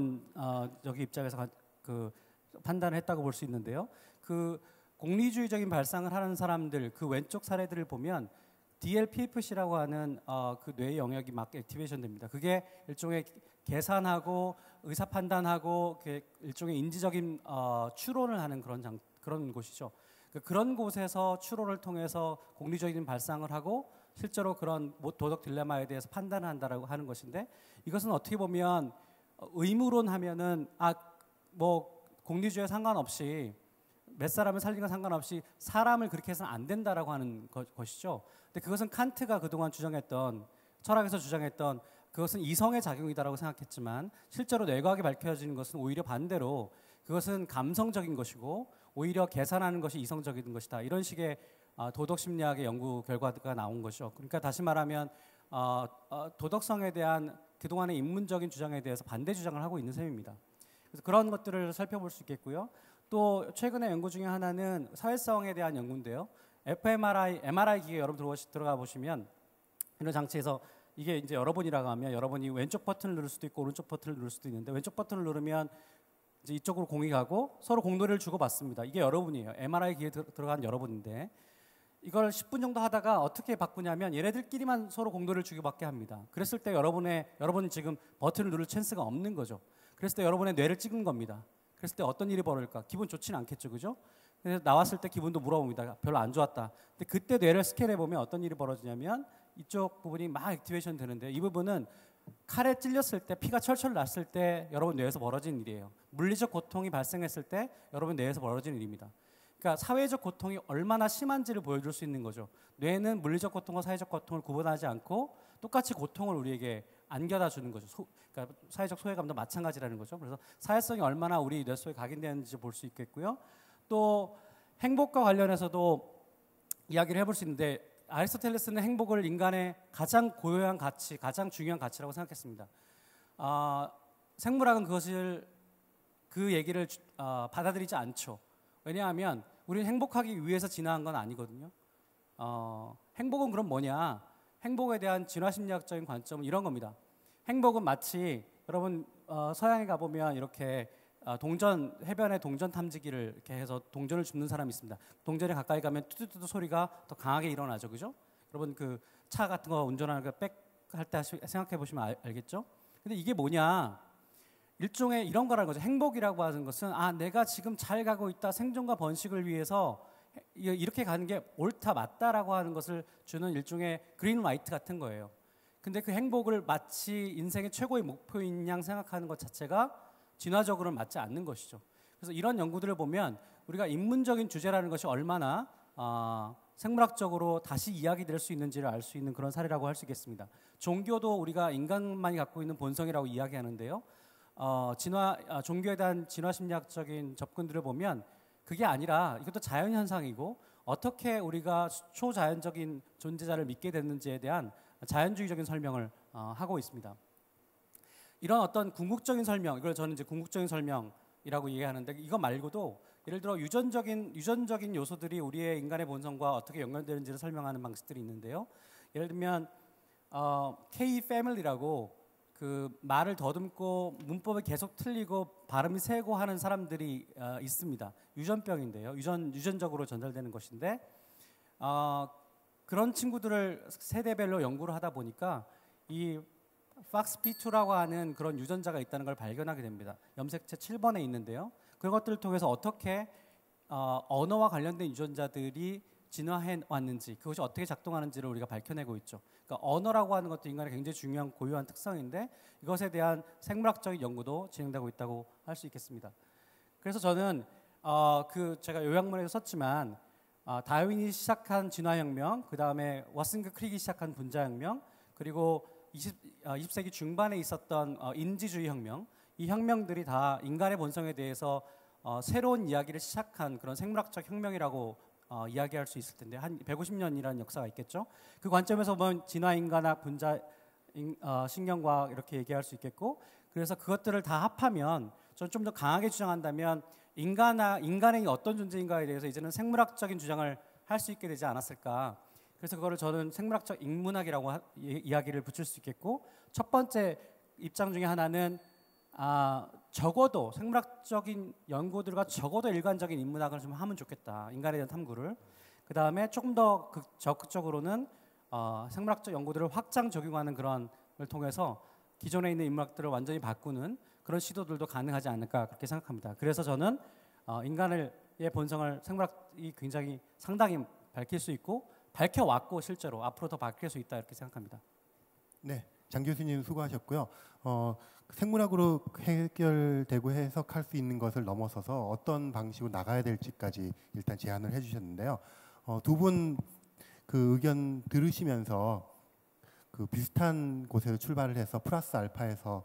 의무론적 입장에서 가, 그 판단을 했다고 볼 수 있는데요. 그 공리주의적인 발상을 하는 사람들 그 왼쪽 사례들을 보면 디엘피에프씨라고 하는 어, 그 뇌 영역이 막 액티베이션 됩니다. 그게 일종의 계산하고 의사 판단하고 일종의 인지적인 어, 추론을 하는 그런 장, 그런 곳이죠. 그런 곳에서 추론을 통해서 공리적인 발상을 하고 실제로 그런 도덕 딜레마에 대해서 판단을 한다라고 하는 것인데 이것은 어떻게 보면 의무론 하면은 아 뭐 공리주의에 상관없이 몇 사람을 살린 건 상관없이 사람을 그렇게 해서는 안 된다라고 하는 것, 것이죠. 근데 그것은 칸트가 그동안 주장했던 철학에서 주장했던 그것은 이성의 작용이다라고 생각했지만 실제로 뇌과학이 밝혀지는 것은 오히려 반대로 그것은 감성적인 것이고 오히려 계산하는 것이 이성적인 것이다. 이런 식의 도덕 심리학의 연구 결과가 나온 것이죠. 그러니까 다시 말하면 어, 어, 도덕성에 대한 그동안의 인문적인 주장에 대해서 반대 주장을 하고 있는 셈입니다. 그래서 그런 것들을 살펴볼 수 있겠고요. 또 최근의 연구 중에 하나는 사회성에 대한 연구인데요. 에프엠알아이, 엠알아이 기계 여러분 들어가 보시면 이런 장치에서 이게 이제 여러분이라고 하면 여러분이 왼쪽 버튼을 누를 수도 있고 오른쪽 버튼을 누를 수도 있는데 왼쪽 버튼을 누르면 이제 이쪽으로 공이 가고 서로 공놀이를 주고 받습니다. 이게 여러분이에요. 엠알아이 기계에 들, 들어간 여러분인데 이걸 십 분 정도 하다가 어떻게 바꾸냐면 얘네들끼리만 서로 공놀이를 주고받게 합니다. 그랬을 때 여러분의 여러분이 지금 버튼을 누를 찬스가 없는 거죠. 그랬을 때 여러분의 뇌를 찍은 겁니다. 그랬을 때 어떤 일이 벌어질까? 기분 좋지는 않겠죠, 그죠? 그래서 나왔을 때 기분도 물어봅니다. 별로 안 좋았다. 근데 그때 뇌를 스캔해 보면 어떤 일이 벌어지냐면 이쪽 부분이 막 액티베이션 되는데 이 부분은 칼에 찔렸을 때 피가 철철 났을 때 여러분 뇌에서 벌어진 일이에요. 물리적 고통이 발생했을 때 여러분 뇌에서 벌어진 일입니다. 그러니까 사회적 고통이 얼마나 심한지를 보여줄 수 있는 거죠. 뇌는 물리적 고통과 사회적 고통을 구분하지 않고 똑같이 고통을 우리에게 안겨다 주는 거죠. 소, 그러니까 사회적 소외감도 마찬가지라는 거죠. 그래서 사회성이 얼마나 우리 뇌 속에 각인되는지 볼 수 있겠고요. 또 행복과 관련해서도 이야기를 해볼 수 있는데 아리스토텔레스는 행복을 인간의 가장 고유한 가치, 가장 중요한 가치라고 생각했습니다. 어, 생물학은 그것을 그 얘기를 어, 받아들이지 않죠. 왜냐하면 우리는 행복하기 위해서 진화한 건 아니거든요. 어, 행복은 그럼 뭐냐? 행복에 대한 진화심리학적인 관점은 이런 겁니다. 행복은 마치 여러분 어, 서양에 가보면 이렇게 어, 동전 해변에 동전 탐지기를 이렇게 해서 동전을 줍는 사람이 있습니다. 동전에 가까이 가면 뚜두뚜두 소리가 더 강하게 일어나죠, 그죠? 여러분 그 차 같은 거 운전하는 거 백 할 때 생각해 보시면 알, 알겠죠? 근데 이게 뭐냐? 일종의 이런 거라는 거죠. 행복이라고 하는 것은 아 내가 지금 잘 가고 있다, 생존과 번식을 위해서 이렇게 가는 게 옳다, 맞다라고 하는 것을 주는 일종의 그린 라이트 같은 거예요. 근데 그 행복을 마치 인생의 최고의 목표인 양 생각하는 것 자체가 진화적으로는 맞지 않는 것이죠. 그래서 이런 연구들을 보면 우리가 인문적인 주제라는 것이 얼마나 어, 생물학적으로 다시 이야기될 수 있는지를 알 수 있는 그런 사례라고 할 수 있겠습니다. 종교도 우리가 인간만이 갖고 있는 본성이라고 이야기하는데요. 어, 진화, 아, 종교에 대한 진화심리학적인 접근들을 보면 그게 아니라 이것도 자연현상이고 어떻게 우리가 초자연적인 존재자를 믿게 됐는지에 대한 자연주의적인 설명을 어, 하고 있습니다. 이런 어떤 궁극적인 설명, 이걸 저는 이제 궁극적인 설명이라고 얘기하는데 이거 말고도 예를 들어 유전적인 유전적인 요소들이 우리의 인간의 본성과 어떻게 연결되는지를 설명하는 방식들이 있는데요. 예를 들면 어, K 패밀리라고 그 말을 더듬고 문법이 계속 틀리고 발음이 세고 하는 사람들이 어, 있습니다. 유전병인데요. 유전 유전적으로 전달되는 것인데 어, 그런 친구들을 세대별로 연구를 하다 보니까 이 팍스피투라고 하는 그런 유전자가 있다는 걸 발견하게 됩니다. 염색체 칠 번에 있는데요. 그런 것들을 통해서 어떻게 어, 언어와 관련된 유전자들이 진화해 왔는지, 그것이 어떻게 작동하는지를 우리가 밝혀내고 있죠. 그러니까 언어라고 하는 것도 인간의 굉장히 중요한 고유한 특성인데 이것에 대한 생물학적인 연구도 진행되고 있다고 할 수 있겠습니다. 그래서 저는 어, 그 제가 요약문에도 썼지만 어, 다윈이 시작한 진화혁명, 그 다음에 워슨과 크릭이 시작한 분자혁명, 그리고 이십, 어, 이십 세기 중반에 있었던 어, 인지주의 혁명, 이 혁명들이 다 인간의 본성에 대해서 어, 새로운 이야기를 시작한 그런 생물학적 혁명이라고 어, 이야기할 수 있을 텐데 한 백오십 년이라는 역사가 있겠죠. 그 관점에서 보면 진화인간학, 분자 인, 어, 신경과학 이렇게 얘기할 수 있겠고, 그래서 그것들을 다 합하면 저는 좀 더 강하게 주장한다면 인간아, 인간이 어떤 존재인가에 대해서 이제는 생물학적인 주장을 할 수 있게 되지 않았을까. 그래서 그거를 저는 생물학적 인문학이라고 하, 이, 이야기를 붙일 수 있겠고, 첫 번째 입장 중에 하나는 아, 적어도 생물학적인 연구들과 적어도 일관적인 인문학을 좀 하면 좋겠다. 인간에 대한 탐구를. 그 다음에 조금 더 극, 적극적으로는 어, 생물학적 연구들을 확장 적용하는 그런 걸 통해서 기존에 있는 인문학들을 완전히 바꾸는 그런 시도들도 가능하지 않을까 그렇게 생각합니다. 그래서 저는 어, 인간의 본성을 생물학이 굉장히 상당히 밝힐 수 있고 밝혀왔고 실제로 앞으로 더 밝힐 수 있다 이렇게 생각합니다. 네, 장 교수님 수고하셨고요. 어, 생물학으로 해결되고 해석할 수 있는 것을 넘어서서 어떤 방식으로 나가야 될지까지 일단 제안을 해주셨는데요. 어, 두 분 그 의견 들으시면서 그 비슷한 곳에서 출발을 해서 플러스 알파에서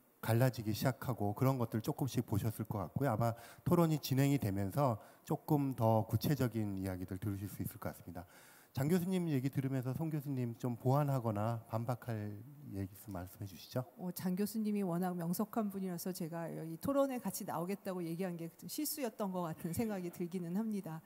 갈라지기 시작하고 그런 것들 조금씩 보셨을 것 같고요. 아마 토론이 진행이 되면서 조금 더 구체적인 이야기들 들으실 수 있을 것 같습니다. 장 교수님 얘기 들으면서 송 교수님 좀 보완하거나 반박할 얘기 있으면 말씀해 주시죠. 어, 장 교수님이 워낙 명석한 분이라서 제가 여기 토론에 같이 나오겠다고 얘기한 게 실수였던 것 같은 생각이 들기는 합니다.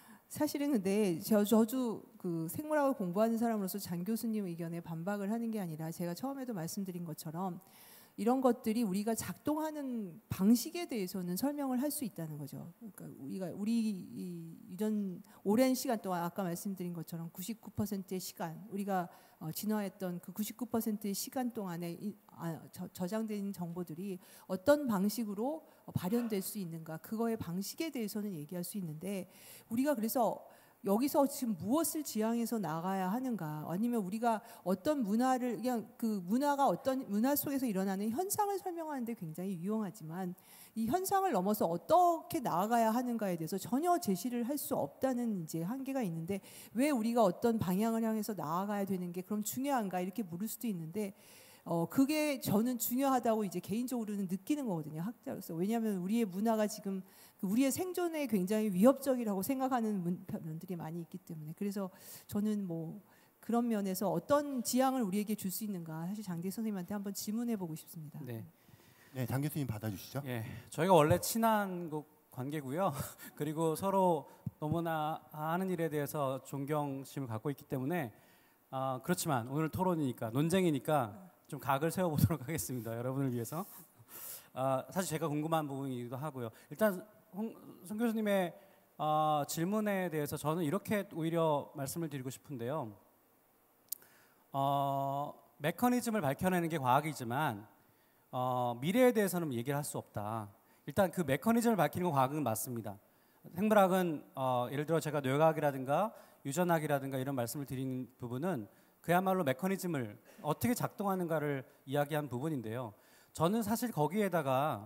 사실은 근데 저, 저도 그 생물학을 공부하는 사람으로서 장 교수님 의견에 반박을 하는 게 아니라 제가 처음에도 말씀드린 것처럼 이런 것들이 우리가 작동하는 방식에 대해서는 설명을 할 수 있다는 거죠. 그러니까 우리가 우리 이 유전 오랜 시간 동안 아까 말씀드린 것처럼 구십구 퍼센트의 시간 우리가 어, 진화했던 그 구십구 퍼센트의 시간 동안에 이, 아, 저, 저장된 정보들이 어떤 방식으로 발현될 수 있는가 그거의 방식에 대해서는 얘기할 수 있는데 우리가 그래서 여기서 지금 무엇을 지향해서 나가야 하는가 아니면 우리가 어떤 문화를 그냥 그 문화가 어떤 문화 속에서 일어나는 현상을 설명하는데 굉장히 유용하지만 이 현상을 넘어서 어떻게 나아가야 하는가에 대해서 전혀 제시를 할 수 없다는 이제 한계가 있는데 왜 우리가 어떤 방향을 향해서 나아가야 되는 게 그럼 중요한가 이렇게 물을 수도 있는데 어 그게 저는 중요하다고 이제 개인적으로는 느끼는 거거든요 학자로서. 왜냐하면 우리의 문화가 지금 우리의 생존에 굉장히 위협적이라고 생각하는 면들이 많이 있기 때문에 그래서 저는 뭐 그런 면에서 어떤 지향을 우리에게 줄 수 있는가 사실 장대 선생님한테 한번 질문해 보고 싶습니다. 네. 네, 장 교수님 받아주시죠. 예, 저희가 원래 친한 그 관계고요. 그리고 서로 너무나 하는 일에 대해서 존경심을 갖고 있기 때문에 아, 그렇지만 오늘 토론이니까 논쟁이니까 좀 각을 세워보도록 하겠습니다. 여러분을 위해서. 아, 사실 제가 궁금한 부분이기도 하고요. 일단 홍, 송 교수님의 어, 질문에 대해서 저는 이렇게 오히려 말씀을 드리고 싶은데요. 어, 메커니즘을 밝혀내는 게 과학이지만 어, 미래에 대해서는 얘기를 할 수 없다. 일단 그 메커니즘을 밝히는 건 과학은 맞습니다. 생물학은 어, 예를 들어 제가 뇌과학이라든가 유전학이라든가 이런 말씀을 드린 부분은 그야말로 메커니즘을 어떻게 작동하는가를 이야기한 부분인데요. 저는 사실 거기에다가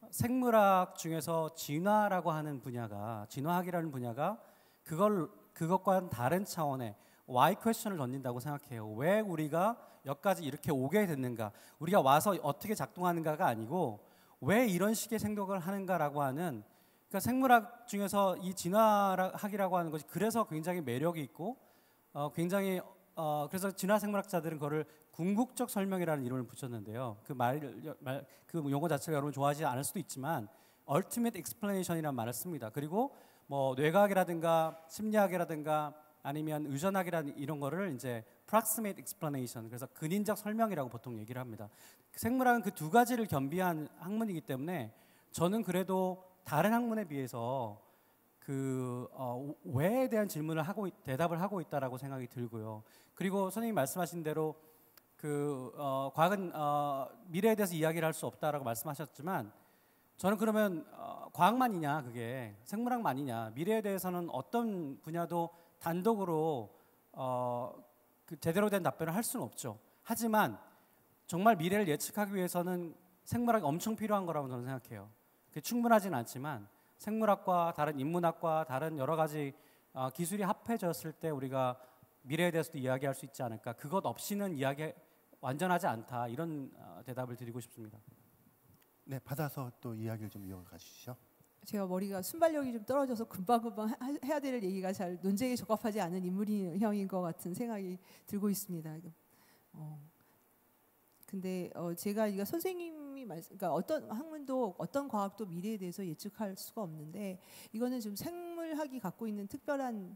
생물학 중에서 진화라고 하는 분야가 진화학이라는 분야가 그걸 그것과는 다른 차원의 why 퀘스천을 던진다고 생각해요. 왜 우리가 여기까지 이렇게 오게 됐는가? 우리가 와서 어떻게 작동하는가가 아니고 왜 이런 식의 생각을 하는가라고 하는 그러니까 생물학 중에서 이 진화학이라고 하는 것이 그래서 굉장히 매력이 있고 어, 굉장히 어, 그래서 진화 생물학자들은 그거를 궁극적 설명이라는 이름을 붙였는데요. 그 말, 말, 그 용어 자체가 여러분 좋아하지 않을 수도 있지만 ultimate explanation이라는 말을 씁니다. 그리고 뭐 뇌과학이라든가 심리학이라든가 아니면 유전학이라는 이런 거를 이제 proximate explanation 그래서 근인적 설명이라고 보통 얘기를 합니다. 생물학은 그 두 가지를 겸비한 학문이기 때문에 저는 그래도 다른 학문에 비해서 그 어, 왜에 대한 질문을 하고 있, 대답을 하고 있다라고 생각이 들고요. 그리고 선생님 말씀하신 대로 그 어, 과학은 어, 미래에 대해서 이야기를 할 수 없다라고 말씀하셨지만 저는 그러면 어, 과학만이냐 그게 생물학만이냐 미래에 대해서는 어떤 분야도 단독으로 어, 그 제대로 된 답변을 할 수는 없죠. 하지만 정말 미래를 예측하기 위해서는 생물학이 엄청 필요한 거라고 저는 생각해요. 그게 충분하지는 않지만 생물학과 다른 인문학과 다른 여러 가지 어, 기술이 합해졌을 때 우리가 미래에 대해서도 이야기할 수 있지 않을까. 그것 없이는 이야기 완전하지 않다. 이런 어, 대답을 드리고 싶습니다. 네, 받아서 또 이야기를 좀 이어가 주시죠. 제가 머리가 순발력이 좀 떨어져서 금방금방 하- 해야 될 얘기가 잘 논쟁에 적합하지 않은 인물형인 것 같은 생각이 들고 있습니다. 어. 근데 어 제가 이거 선생님이 말씀, 그러니까 어떤 학문도 어떤 과학도 미래에 대해서 예측할 수가 없는데 이거는 좀 생물학이 갖고 있는 특별한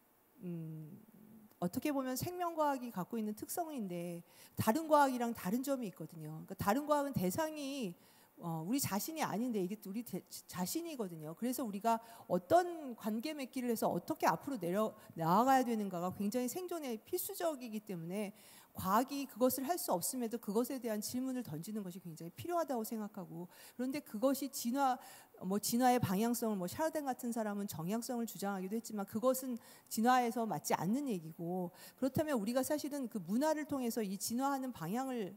음, 어떻게 보면 생명과학이 갖고 있는 특성인데 다른 과학이랑 다른 점이 있거든요. 그러니까 다른 과학은 대상이 어, 우리 자신이 아닌데 이게 우리 대, 자신이거든요. 그래서 우리가 어떤 관계 맺기를 해서 어떻게 앞으로 내려 나아가야 되는가가 굉장히 생존에 필수적이기 때문에 과학이 그것을 할 수 없음에도 그것에 대한 질문을 던지는 것이 굉장히 필요하다고 생각하고 그런데 그것이 진화 뭐 진화의 방향성을 뭐 샤르댕 같은 사람은 정향성을 주장하기도 했지만 그것은 진화에서 맞지 않는 얘기고 그렇다면 우리가 사실은 그 문화를 통해서 이 진화하는 방향을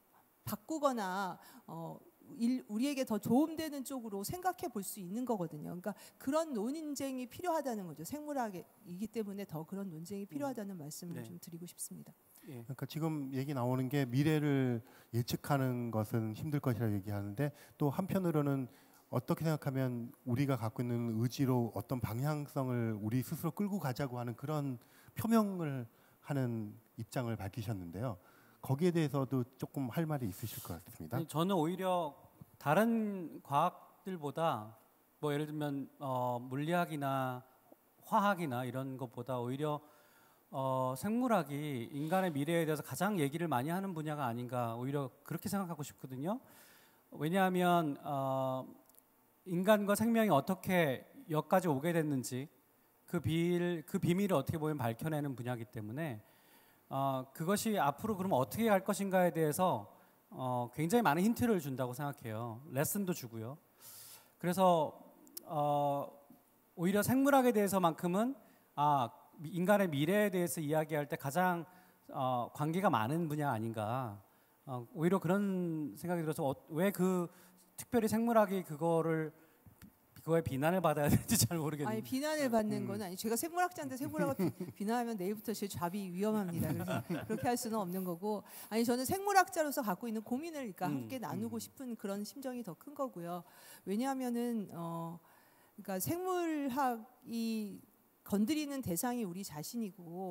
바꾸거나 어 일, 우리에게 더 도움되는 쪽으로 생각해 볼 수 있는 거거든요. 그러니까 그런 논쟁이 필요하다는 거죠. 생물학이기 때문에 더 그런 논쟁이 필요하다는 말씀을 네. 좀 드리고 싶습니다. 예. 그러니까 지금 얘기 나오는 게 미래를 예측하는 것은 힘들 것이라고 얘기하는데 또 한편으로는 어떻게 생각하면 우리가 갖고 있는 의지로 어떤 방향성을 우리 스스로 끌고 가자고 하는 그런 표명을 하는 입장을 밝히셨는데요. 거기에 대해서도 조금 할 말이 있으실 것 같습니다. 아니, 저는 오히려 다른 과학들보다 뭐 예를 들면 어, 물리학이나 화학이나 이런 것보다 오히려 어, 생물학이 인간의 미래에 대해서 가장 얘기를 많이 하는 분야가 아닌가 오히려 그렇게 생각하고 싶거든요. 왜냐하면 어, 인간과 생명이 어떻게 여기까지 오게 됐는지 그, 비밀, 그 비밀을 어떻게 보면 밝혀내는 분야이기 때문에 어, 그것이 앞으로 그러면 어떻게 갈 것인가에 대해서 어, 굉장히 많은 힌트를 준다고 생각해요. 레슨도 주고요. 그래서 어, 오히려 생물학에 대해서만큼은 아, 인간의 미래에 대해서 이야기할 때 가장 어, 관계가 많은 분야 아닌가. 어, 오히려 그런 생각이 들어서 어, 왜 그 특별히 생물학이 그거를 그거에 비난을 받아야 되는지 잘 모르겠는데. 아니 비난을 받는 음. 건 아니 제가 생물학자인데 생물학을 비- 비난하면 내일부터 제 잡이 위험합니다. 그래서 그렇게 할 수는 없는 거고 아니 저는 생물학자로서 갖고 있는 고민을 그러니까 음, 함께 나누고 음. 싶은 그런 심정이 더 큰 거고요. 왜냐하면은 어 그러니까 생물학이 건드리는 대상이 우리 자신이고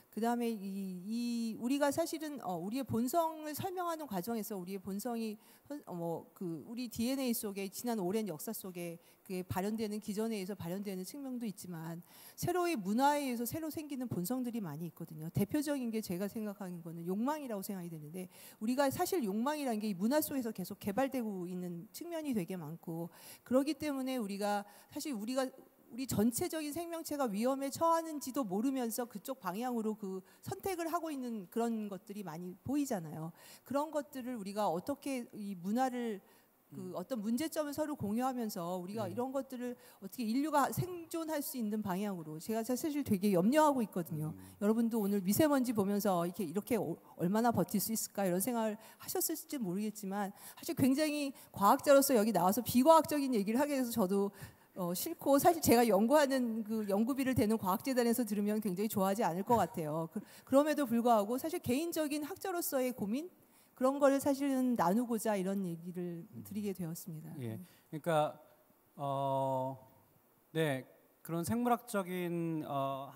그 다음에 이, 이 우리가 사실은 어, 우리의 본성을 설명하는 과정에서 우리의 본성이 어, 뭐그 우리 디엔에이 속에 지난 오랜 역사 속에 그게 발현되는 기전에 의해서 발현되는 측면도 있지만 새로의 문화에 의해서 새로 생기는 본성들이 많이 있거든요. 대표적인 게 제가 생각하는 거는 욕망이라고 생각이 되는데 우리가 사실 욕망이라는 게 이 문화 속에서 계속 개발되고 있는 측면이 되게 많고 그렇기 때문에 우리가 사실 우리가 우리 전체적인 생명체가 위험에 처하는지도 모르면서 그쪽 방향으로 그 선택을 하고 있는 그런 것들이 많이 보이잖아요. 그런 것들을 우리가 어떻게 이 문화를 그 어떤 문제점을 서로 공유하면서 우리가 네. 이런 것들을 어떻게 인류가 생존할 수 있는 방향으로 제가 사실 되게 염려하고 있거든요. 음. 여러분도 오늘 미세먼지 보면서 이렇게 이렇게 얼마나 버틸 수 있을까 이런 생각을 하셨을지 모르겠지만 사실 굉장히 과학자로서 여기 나와서 비과학적인 얘기를 하게 돼서 저도 어, 싫고 사실 제가 연구하는 그 연구비를 대는 과학재단에서 들으면 굉장히 좋아하지 않을 것 같아요. 그, 그럼에도 불구하고 사실 개인적인 학자로서의 고민 그런 거를 사실은 나누고자 이런 얘기를 드리게 되었습니다. 예, 그러니까 어, 네 그런 생물학적인 어,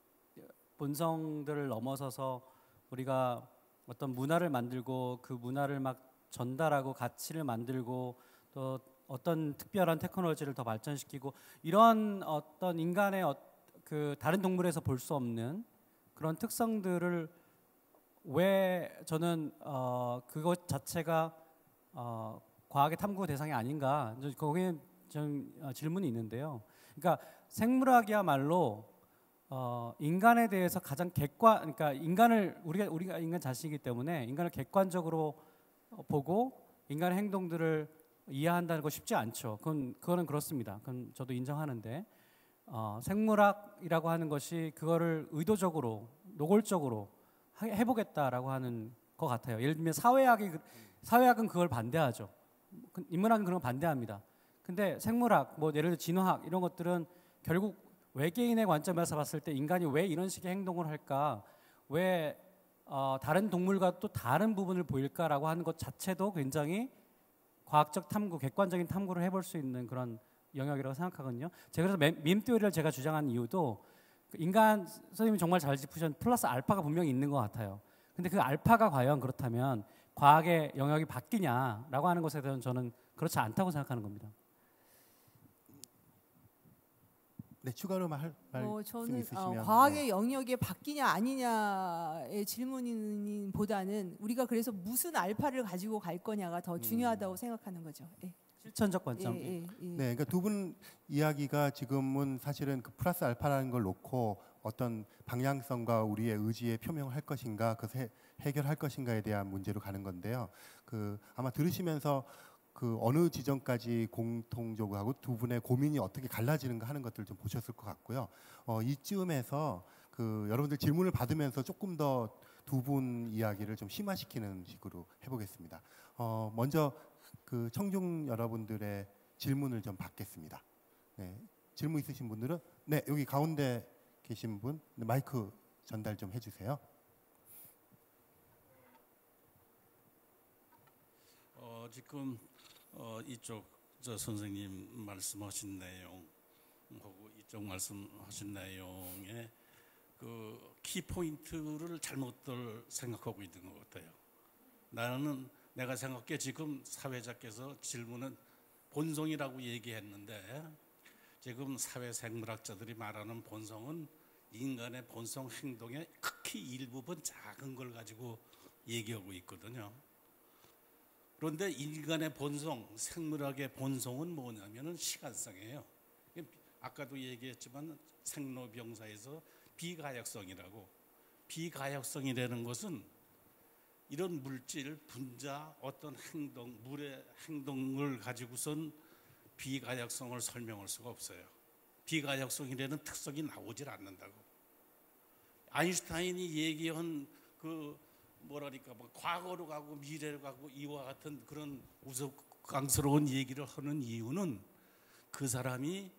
본성들을 넘어서서 우리가 어떤 문화를 만들고 그 문화를 막 전달하고 가치를 만들고 또 어떤 특별한 테크놀로지를 더 발전시키고 이런 어떤 인간의 어, 그 다른 동물에서 볼 수 없는 그런 특성들을 왜 저는 어, 그것 자체가 어, 과학의 탐구 대상이 아닌가 거기에 좀 어, 질문이 있는데요. 그러니까 생물학이야말로 어, 인간에 대해서 가장 객관, 그러니까 인간을 우리가 우리가 인간 자신이기 때문에 인간을 객관적으로 어, 보고 인간의 행동들을 이해한다는 거 쉽지 않죠. 그건 그거는 그렇습니다. 그건 저도 인정하는데 어, 생물학이라고 하는 것이 그거를 의도적으로 노골적으로 하, 해보겠다라고 하는 것 같아요. 예를 들면 사회학이 사회학은 그걸 반대하죠. 인문학은 그런 거 반대합니다. 근데 생물학, 뭐 예를 들어 진화학 이런 것들은 결국 외계인의 관점에서 봤을 때 인간이 왜 이런 식의 행동을 할까, 왜 어, 다른 동물과 또 다른 부분을 보일까라고 하는 것 자체도 굉장히 과학적 탐구, 객관적인 탐구를 해볼 수 있는 그런 영역이라고 생각하거든요. 제가 그래서 밈 티오리를 제가 주장한 이유도 인간 선생님이 정말 잘 짚으셨는데 플러스 알파가 분명히 있는 것 같아요. 근데 그 알파가 과연 그렇다면 과학의 영역이 바뀌냐라고 하는 것에 대해서는 저는 그렇지 않다고 생각하는 겁니다. 네, 추가로 말 어, 말씀 저는 있으시면 어, 과학의 영역이 바뀌냐 아니냐의 질문보다는 우리가 그래서 무슨 알파를 가지고 갈 거냐가 더 중요하다고 생각하는 거죠. 예. 실천적 관점. 예, 예, 예. 네, 그러니까 두 분 이야기가 지금은 사실은 그 플러스 알파라는 걸 놓고 어떤 방향성과 우리의 의지에 표명을 할 것인가, 그것을 해결할 것인가에 대한 문제로 가는 건데요. 그 아마 들으시면서 그 어느 지점까지 공통적으로 하고 두 분의 고민이 어떻게 갈라지는가 하는 것들을 좀 보셨을 것 같고요. 어, 이쯤에서 그 여러분들 질문을 받으면서 조금 더 두 분 이야기를 좀 심화시키는 식으로 해보겠습니다. 어, 먼저 그 청중 여러분들의 질문을 좀 받겠습니다. 네, 질문 있으신 분들은 네, 여기 가운데 계신 분 마이크 전달 좀 해주세요. 어, 지금 어, 이쪽 저 선생님 말씀하신 내용하고 이쪽 말씀하신 내용에 그 키포인트를 잘못들 생각하고 있는 것 같아요. 나는 내가 생각해 지금 사회자께서 질문은 본성이라고 얘기했는데 지금 사회생물학자들이 말하는 본성은 인간의 본성 행동의 극히 일부분 작은 걸 가지고 얘기하고 있거든요. 그런데 인간의 본성, 생물학의 본성은 뭐냐면은 시간성이에요. 아까도 얘기했지만 생로병사에서 비가역성이라고, 비가역성이라는 것은 이런 물질, 분자, 어떤 행동, 물의 행동을 가지고선 비가역성을 설명할 수가 없어요. 비가역성이라는 특성이 나오질 않는다고. 아인슈타인이 얘기한 그 뭐라니까 뭐 과거로 가고 미래로 가고 이와 같은 그런 우스꽝스러운 얘기를 하는 이유는 그 사람이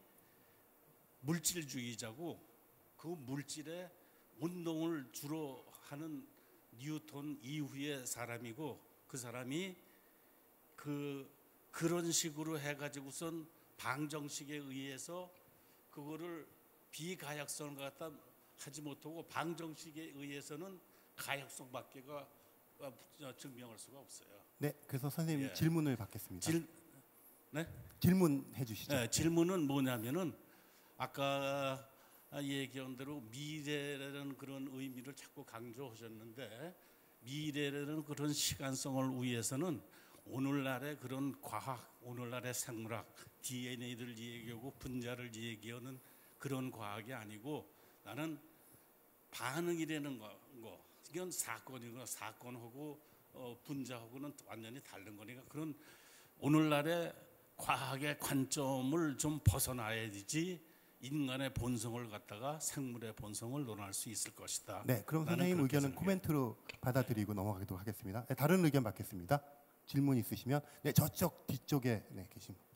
물질주의자고 그 물질의 운동을 주로 하는 뉴턴 이후의 사람이고 그 사람이 그 그런 식으로 해가지고선 방정식에 의해서 그거를 비가역성을 갖다 하지 못하고 방정식에 의해서는 가역성밖에가 증명할 수가 없어요. 네, 그래서 선생님 예. 질문을 받겠습니다. 질, 네? 질문해 주시죠. 네, 질문은 뭐냐면은 아까 얘기한 대로 미래라는 그런 의미를 자꾸 강조하셨는데 미래라는 그런 시간성을 위해서는 오늘날의 그런 과학, 오늘날의 생물학, 디엔에이를 얘기하고 분자를 얘기하는 그런 과학이 아니고 나는 반응이라는 거, 거. 이건 사건이고 사건하고 어, 분자하고는 완전히 다른 거니까 그런 오늘날의 과학의 관점을 좀 벗어나야 되지 인간의 본성을 갖다가 생물의 본성을 논할 수 있을 것이다. 네, 그럼 나는 선생님 그렇게 의견은 생각해요. 코멘트로 받아들이고 넘어가도록 하겠습니다. 네, 다른 의견 받겠습니다. 질문 있으시면 네, 저쪽 뒤쪽에 네, 계신 분.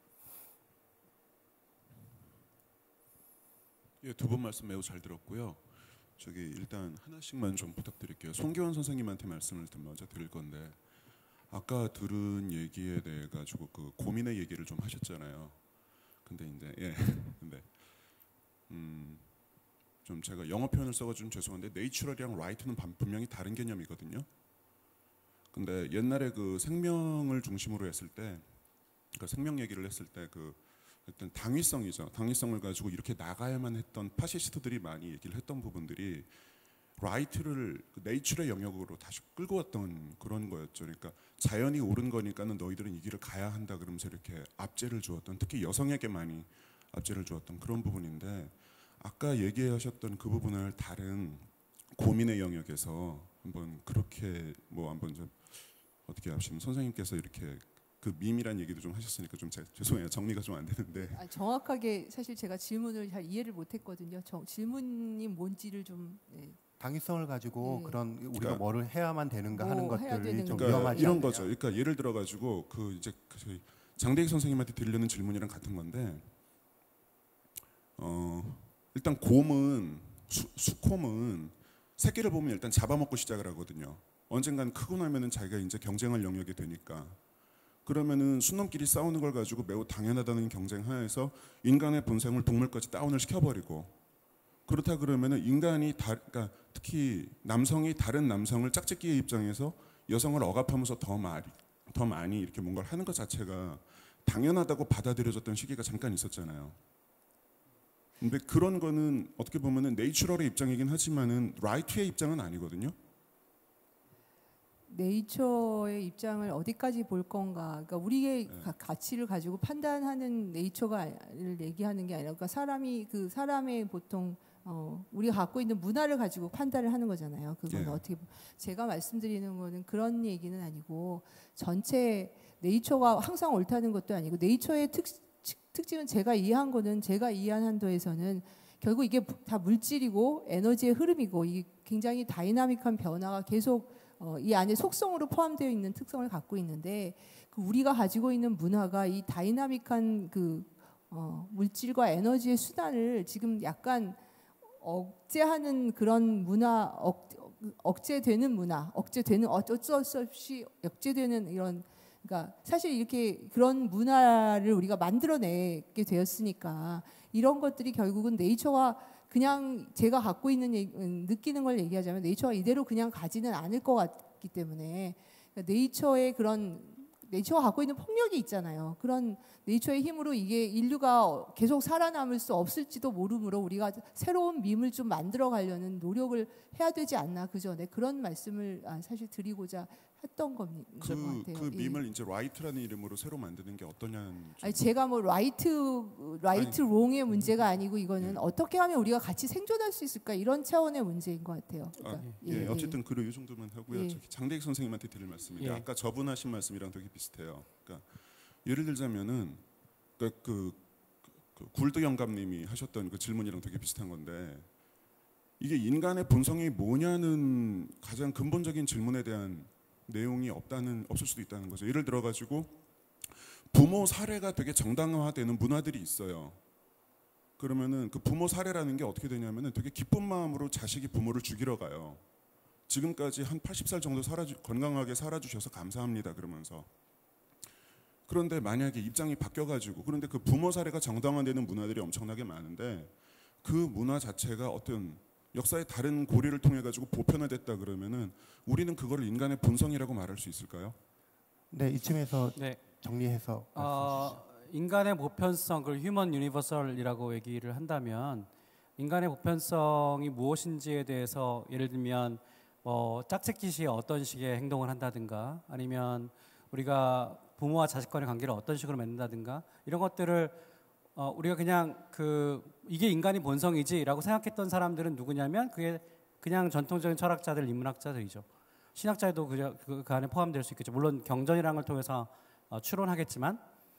예, 두 분 말씀 매우 잘 들었고요. 저기 일단 하나씩만 좀 부탁드릴게요. 송기원 선생님한테 말씀을 좀 먼저 드릴 건데 아까 들은 얘기에 대해 가지고 그 고민의 얘기를 좀 하셨잖아요. 근데 이제 예, 근데 음, 좀 제가 영어 표현을 써가지고 좀 죄송한데 내추럴이랑 라이트는 분명히 다른 개념이거든요. 근데 옛날에 그 생명을 중심으로 했을 때, 그러니까 생명 얘기를 했을 때 그 일단 당위성이죠. 당위성을 가지고 이렇게 나가야만 했던 파시스트들이 많이 얘기를 했던 부분들이 라이트를 그 네이처의 영역으로 다시 끌고 왔던 그런 거였죠. 그러니까 자연이 옳은 거니까는 너희들은 이 길을 가야 한다 그러면서 이렇게 압제를 주었던, 특히 여성에게 많이 압제를 주었던 그런 부분인데 아까 얘기하셨던 그 부분을 다른 고민의 영역에서 한번 그렇게 뭐 한번 좀 어떻게 하시면 선생님께서 이렇게 그 밈이란 얘기도 좀 하셨으니까 좀 제, 죄송해요. 정리가 좀 안 되는데. 아, 정확하게 사실 제가 질문을 잘 이해를 못했거든요. 정, 질문이 뭔지를 좀 네. 당위성을 가지고 네. 그런 우리가 그러니까 뭐를 해야만 되는가 뭐 하는 해야 것들이 되는 좀 거. 그러니까 위험하지 이런 않느냐. 거죠. 그러니까 예를 들어 가지고 그 이제 그 저희 장대익 선생님한테 드리려는 질문이랑 같은 건데 어 일단 곰은 수, 수콤은 새끼를 보면 일단 잡아먹고 시작을 하거든요. 언젠간 크고 나면은 자기가 이제 경쟁할 영역이 되니까. 그러면은 순놈끼리 싸우는 걸 가지고 매우 당연하다는 경쟁 하에서 인간의 본성을 동물까지 다운을 시켜버리고 그렇다 그러면은 인간이 다, 그러니까 특히 남성이 다른 남성을 짝짓기의 입장에서 여성을 억압하면서 더 많이 더 많이 이렇게 뭔가를 하는 것 자체가 당연하다고 받아들여졌던 시기가 잠깐 있었잖아요. 근데 그런 거는 어떻게 보면은 네이처럴의 입장이긴 하지만은 라이트의 입장은 아니거든요. 네이처의 입장을 어디까지 볼 건가? 그러니까 우리의 네. 가, 가치를 가지고 판단하는 네이처가를 얘기하는 게 아니라, 그러니까 사람이 그 사람의 보통 어, 우리가 갖고 있는 문화를 가지고 판단을 하는 거잖아요. 그건 예. 어떻게 보- 제가 말씀드리는 거는 그런 얘기는 아니고 전체 네이처가 항상 옳다는 것도 아니고 네이처의 특, 특징은 제가 이해한 거는 제가 이해한 한도에서는 결국 이게 다 물질이고 에너지의 흐름이고 이 굉장히 다이나믹한 변화가 계속 어, 이 안에 속성으로 포함되어 있는 특성을 갖고 있는데 그 우리가 가지고 있는 문화가 이 다이나믹한 그 어, 물질과 에너지의 수단을 지금 약간 억제하는 그런 문화, 억, 억제되는 문화, 억제되는 어쩔 수 없이 억제되는 이런, 그러니까 사실 이렇게 그런 문화를 우리가 만들어내게 되었으니까 이런 것들이 결국은 네이처가 그냥 제가 갖고 있는 얘기, 느끼는 걸 얘기하자면 네이처가 이대로 그냥 가지는 않을 것 같기 때문에 그러니까 네이처의 그런 네이처가 갖고 있는 폭력이 있잖아요. 그런 네이처의 힘으로 이게 인류가 계속 살아남을 수 없을지도 모르므로 우리가 새로운 밈을 좀 만들어 가려는 노력을 해야 되지 않나 그 전에 그런 말씀을 사실 드리고자 했던 겁니다. 그, 것 같아요. 그 예. 밈을 이제 라이트라는 이름으로 새로 만드는 게 어떠냐는 좀- 아니 제가 뭐 라이트 라이트 롱의 문제가 아니고 이거는 예. 어떻게 하면 우리가 같이 생존할 수 있을까 이런 차원의 문제인 것 같아요. 아, 그러니까, 예, 어쨌든 그로 이 정도만 하고요. 예. 저기 장대익 선생님한테 드릴 말씀인데 예. 아까 저분 하신 말씀이랑 되게 비슷해요. 그러니까 예를 들자면은 그러니까 그, 그 굴드 영감님이 하셨던 그 질문이랑 되게 비슷한 건데 이게 인간의 본성이 뭐냐는 가장 근본적인 질문에 대한 내용이 없다는 없을 수도 있다는 거죠. 예를 들어 가지고 부모 사례가 되게 정당화되는 문화들이 있어요. 그러면은 그 부모 사례라는 게 어떻게 되냐면은 되게 기쁜 마음으로 자식이 부모를 죽이러 가요. 지금까지 한 팔십 살 정도 살아주, 건강하게 살아주셔서 감사합니다. 그러면서 그런데 만약에 입장이 바뀌어가지고 그런데 그 부모 사례가 정당화되는 문화들이 엄청나게 많은데 그 문화 자체가 어떤 역사의 다른 고리를 통해 가지고 보편화됐다 그러면은 우리는 그거를 인간의 본성이라고 말할 수 있을까요? 네, 이쯤에서 네. 정리해서 어, 인간의 보편성, 그걸 휴먼 유니버설이라고 얘기를 한다면 인간의 보편성이 무엇인지에 대해서 예를 들면 뭐 짝짓기시에 어떤 식의 행동을 한다든가 아니면 우리가 부모와 자식 간의 관계를 어떤 식으로 맺는다든가 이런 것들을 어, 우리가 그냥 그 이게 인간의 본성이지라고 생각했던 사람들은 누구냐면 그게 그냥 전통적인 철학자들, 인문학자들이죠. 신학자도 그, 그, 그 안에 포함될 수 있겠죠. 물론 경전이라는 걸 통해서 어, 추론하겠지만,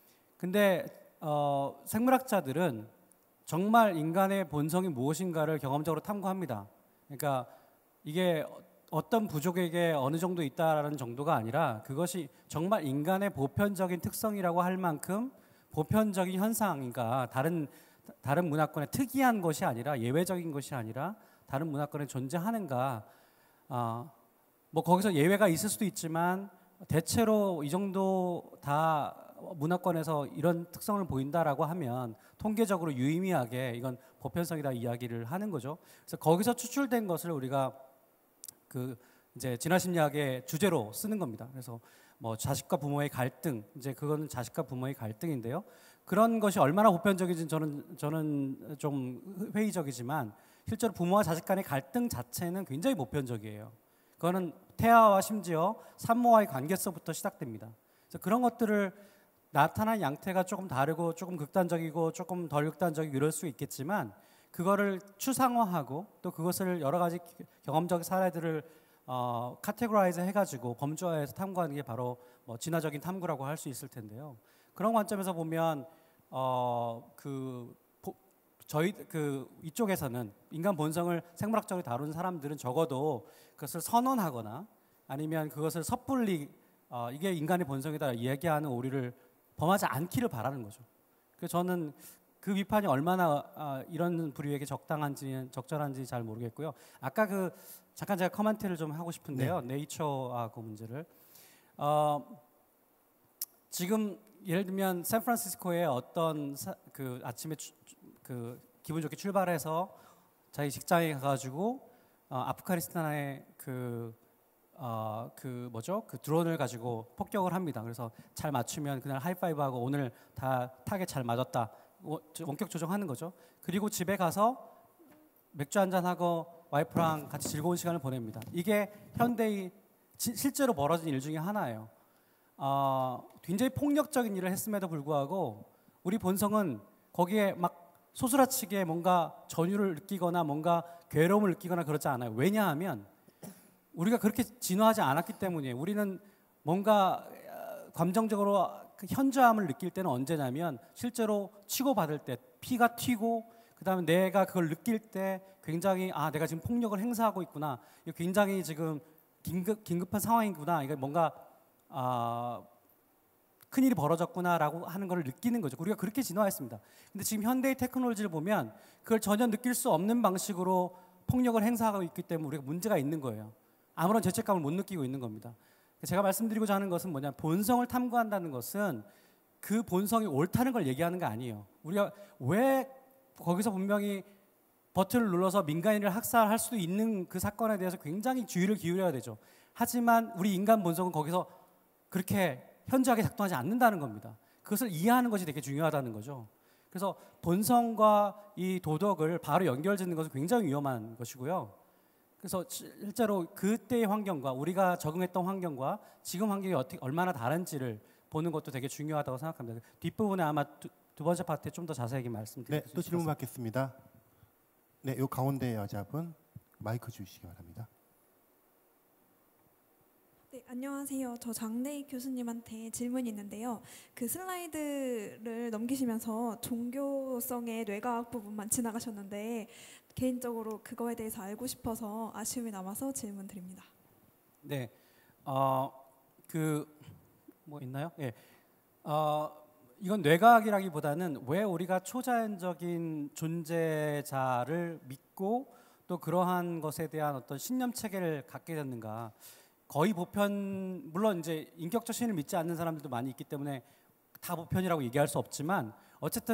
근데 어, 생물학자들은 정말 인간의 본성이 무엇인가를 경험적으로 탐구합니다. 그러니까 이게 어떤 부족에게 어느 정도 있다라는 정도가 아니라 그것이 정말 인간의 보편적인 특성이라고 할 만큼 보편적인 현상인가, 다른 다른 문화권에 특이한 것이 아니라 예외적인 것이 아니라 다른 문화권에 존재하는가. 아, 뭐 거기서 예외가 있을 수도 있지만 대체로 이 정도 다 문화권에서 이런 특성을 보인다라고 하면 통계적으로 유의미하게 이건 보편성이다 이야기를 하는 거죠. 그래서 거기서 추출된 것을 우리가 그 이제 진화심리학의 주제로 쓰는 겁니다. 그래서 뭐 자식과 부모의 갈등, 이제 그거는 자식과 부모의 갈등인데요. 그런 것이 얼마나 보편적인지 저는 저는 좀 회의적이지만 실제로 부모와 자식 간의 갈등 자체는 굉장히 보편적이에요. 그거는 태아와 심지어 산모와의 관계서부터 시작됩니다. 그래서 그런 것들을 나타난 양태가 조금 다르고 조금 극단적이고 조금 덜 극단적이고 이럴 수 있겠지만 그거를 추상화하고 또 그것을 여러 가지 경험적 사례들을 어, 카테고라이즈 해가지고 범주화해서 탐구하는 게 바로 뭐 진화적인 탐구라고 할 수 있을 텐데요. 그런 관점에서 보면 어, 그 보, 저희 그 이쪽에서는 인간 본성을 생물학적으로 다루는 사람들은 적어도 그것을 선언하거나 아니면 그것을 섣불리 어, 이게 인간의 본성이다 얘기하는 오류를 범하지 않기를 바라는 거죠. 그래서 저는 그 비판이 얼마나 아, 이런 부류에게 적당한지 적절한지 잘 모르겠고요. 아까 그 잠깐 제가 커멘트를 좀 하고 싶은데요. 네. 네이처하고 문제를 어, 지금 예를 들면 샌프란시스코에 어떤 사, 그 아침에 주, 그 기분 좋게 출발해서 자기 직장에 가가지고 어, 아프가니스탄의 그 어, 그 뭐죠? 그 드론을 가지고 폭격을 합니다. 그래서 잘 맞추면 그날 하이파이브하고 오늘 다 타겟 잘 맞았다. 원격 조정하는 거죠. 그리고 집에 가서 맥주 한잔 하고 와이프랑 같이 즐거운 시간을 보냅니다. 이게 현대의 지, 실제로 벌어진 일 중에 하나예요. 어, 굉장히 폭력적인 일을 했음에도 불구하고 우리 본성은 거기에 막 소스라치게 뭔가 전율을 느끼거나 뭔가 괴로움을 느끼거나 그러지 않아요. 왜냐하면 우리가 그렇게 진화하지 않았기 때문이에요. 우리는 뭔가 감정적으로 현저함을 느낄 때는 언제냐면 실제로 치고받을 때 피가 튀고 그다음에 내가 그걸 느낄 때 굉장히 아 내가 지금 폭력을 행사하고 있구나. 이거 굉장히 지금 긴급 긴급한 상황이구나. 이거 뭔가 아 큰일이 벌어졌구나라고 하는 걸 느끼는 거죠. 우리가 그렇게 진화했습니다. 근데 지금 현대의 테크놀로지를 보면 그걸 전혀 느낄 수 없는 방식으로 폭력을 행사하고 있기 때문에 우리가 문제가 있는 거예요. 아무런 죄책감을 못 느끼고 있는 겁니다. 제가 말씀드리고자 하는 것은 뭐냐, 본성을 탐구한다는 것은 그 본성이 옳다는 걸 얘기하는 게 아니에요. 우리가 왜 거기서 분명히 버튼을 눌러서 민간인을 학살할 수도 있는 그 사건에 대해서 굉장히 주의를 기울여야 되죠. 하지만 우리 인간 본성은 거기서 그렇게 현저하게 작동하지 않는다는 겁니다. 그것을 이해하는 것이 되게 중요하다는 거죠. 그래서 본성과 이 도덕을 바로 연결짓는 것은 굉장히 위험한 것이고요. 그래서 실제로 그때의 환경과 우리가 적응했던 환경과 지금 환경이 어떻게 얼마나 다른지를 보는 것도 되게 중요하다고 생각합니다. 뒷부분에 아마 두, 두 번째 파트에 좀 더 자세하게 말씀드리겠습니다. 네, 또 질문 받겠습니다. 네, 요 가운데 여자분 마이크 주시기 바랍니다. 네, 안녕하세요. 저 장대익 교수님한테 질문이 있는데요. 그 슬라이드를 넘기시면서 종교성의 뇌과학 부분만 지나가셨는데 개인적으로 그거에 대해서 알고 싶어서 아쉬움이 남아서 질문 드립니다. 네, 어, 그 뭐 있나요? 예, 네. 어, 이건 뇌과학이라기보다는 왜 우리가 초자연적인 존재자를 믿고 또 그러한 것에 대한 어떤 신념 체계를 갖게 됐는가? 거의 보편, 물론 이제 인격적 신을 믿지 않는 사람들도 많이 있기 때문에 다 보편이라고 얘기할 수 없지만 어쨌든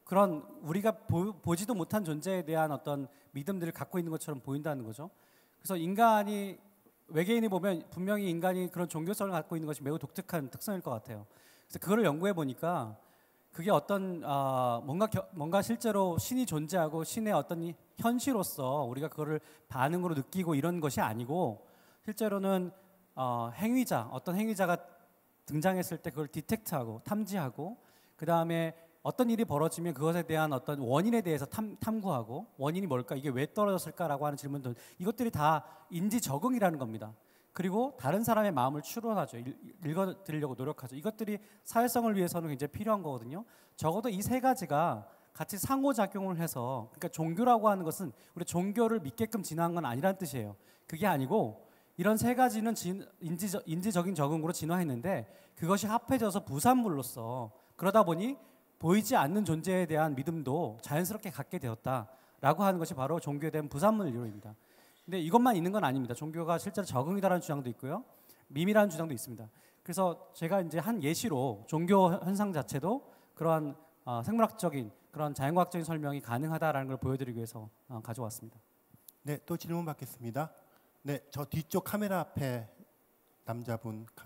그런 우리가 보, 보지도 못한 존재에 대한 어떤 믿음들을 갖고 있는 것처럼 보인다는 거죠. 그래서 인간이 외계인이 보면 분명히 인간이 그런 종교성을 갖고 있는 것이 매우 독특한 특성일 것 같아요. 그래서 그거를 연구해 보니까 그게 어떤 어, 뭔가 겨, 뭔가 실제로 신이 존재하고 신의 어떤 현시로서 우리가 그거를 반응으로 느끼고 이런 것이 아니고 실제로는 어, 행위자 어떤 행위자가 등장했을 때 그걸 디텍트하고 탐지하고 그 다음에 어떤 일이 벌어지면 그것에 대한 어떤 원인에 대해서 탐, 탐구하고 원인이 뭘까 이게 왜 떨어졌을까라고 하는 질문들 이것들이 다 인지 적응이라는 겁니다. 그리고 다른 사람의 마음을 추론하죠. 읽어드리려고 노력하죠. 이것들이 사회성을 위해서는 굉장히 필요한 거거든요. 적어도 이 세 가지가 같이 상호작용을 해서 그러니까 종교라고 하는 것은 우리 종교를 믿게끔 진화한 건 아니란 뜻이에요. 그게 아니고 이런 세 가지는 진, 인지적, 인지적인 적응으로 진화했는데 그것이 합해져서 부산물로서 그러다 보니 보이지 않는 존재에 대한 믿음도 자연스럽게 갖게 되었다라고 하는 것이 바로 종교에 대한 부산물 이론입니다. 근데 이것만 있는 건 아닙니다. 종교가 실제로 적응이다라는 주장도 있고요. 밈이라는 주장도 있습니다. 그래서 제가 이제 한 예시로 종교 현상 자체도 그러한 어, 생물학적인 그런 자연과학적인 설명이 가능하다라는 걸 보여드리기 위해서 어, 가져왔습니다. 네, 또 질문 받겠습니다. 네, 저 뒤쪽 카메라 앞에 남자분. 가...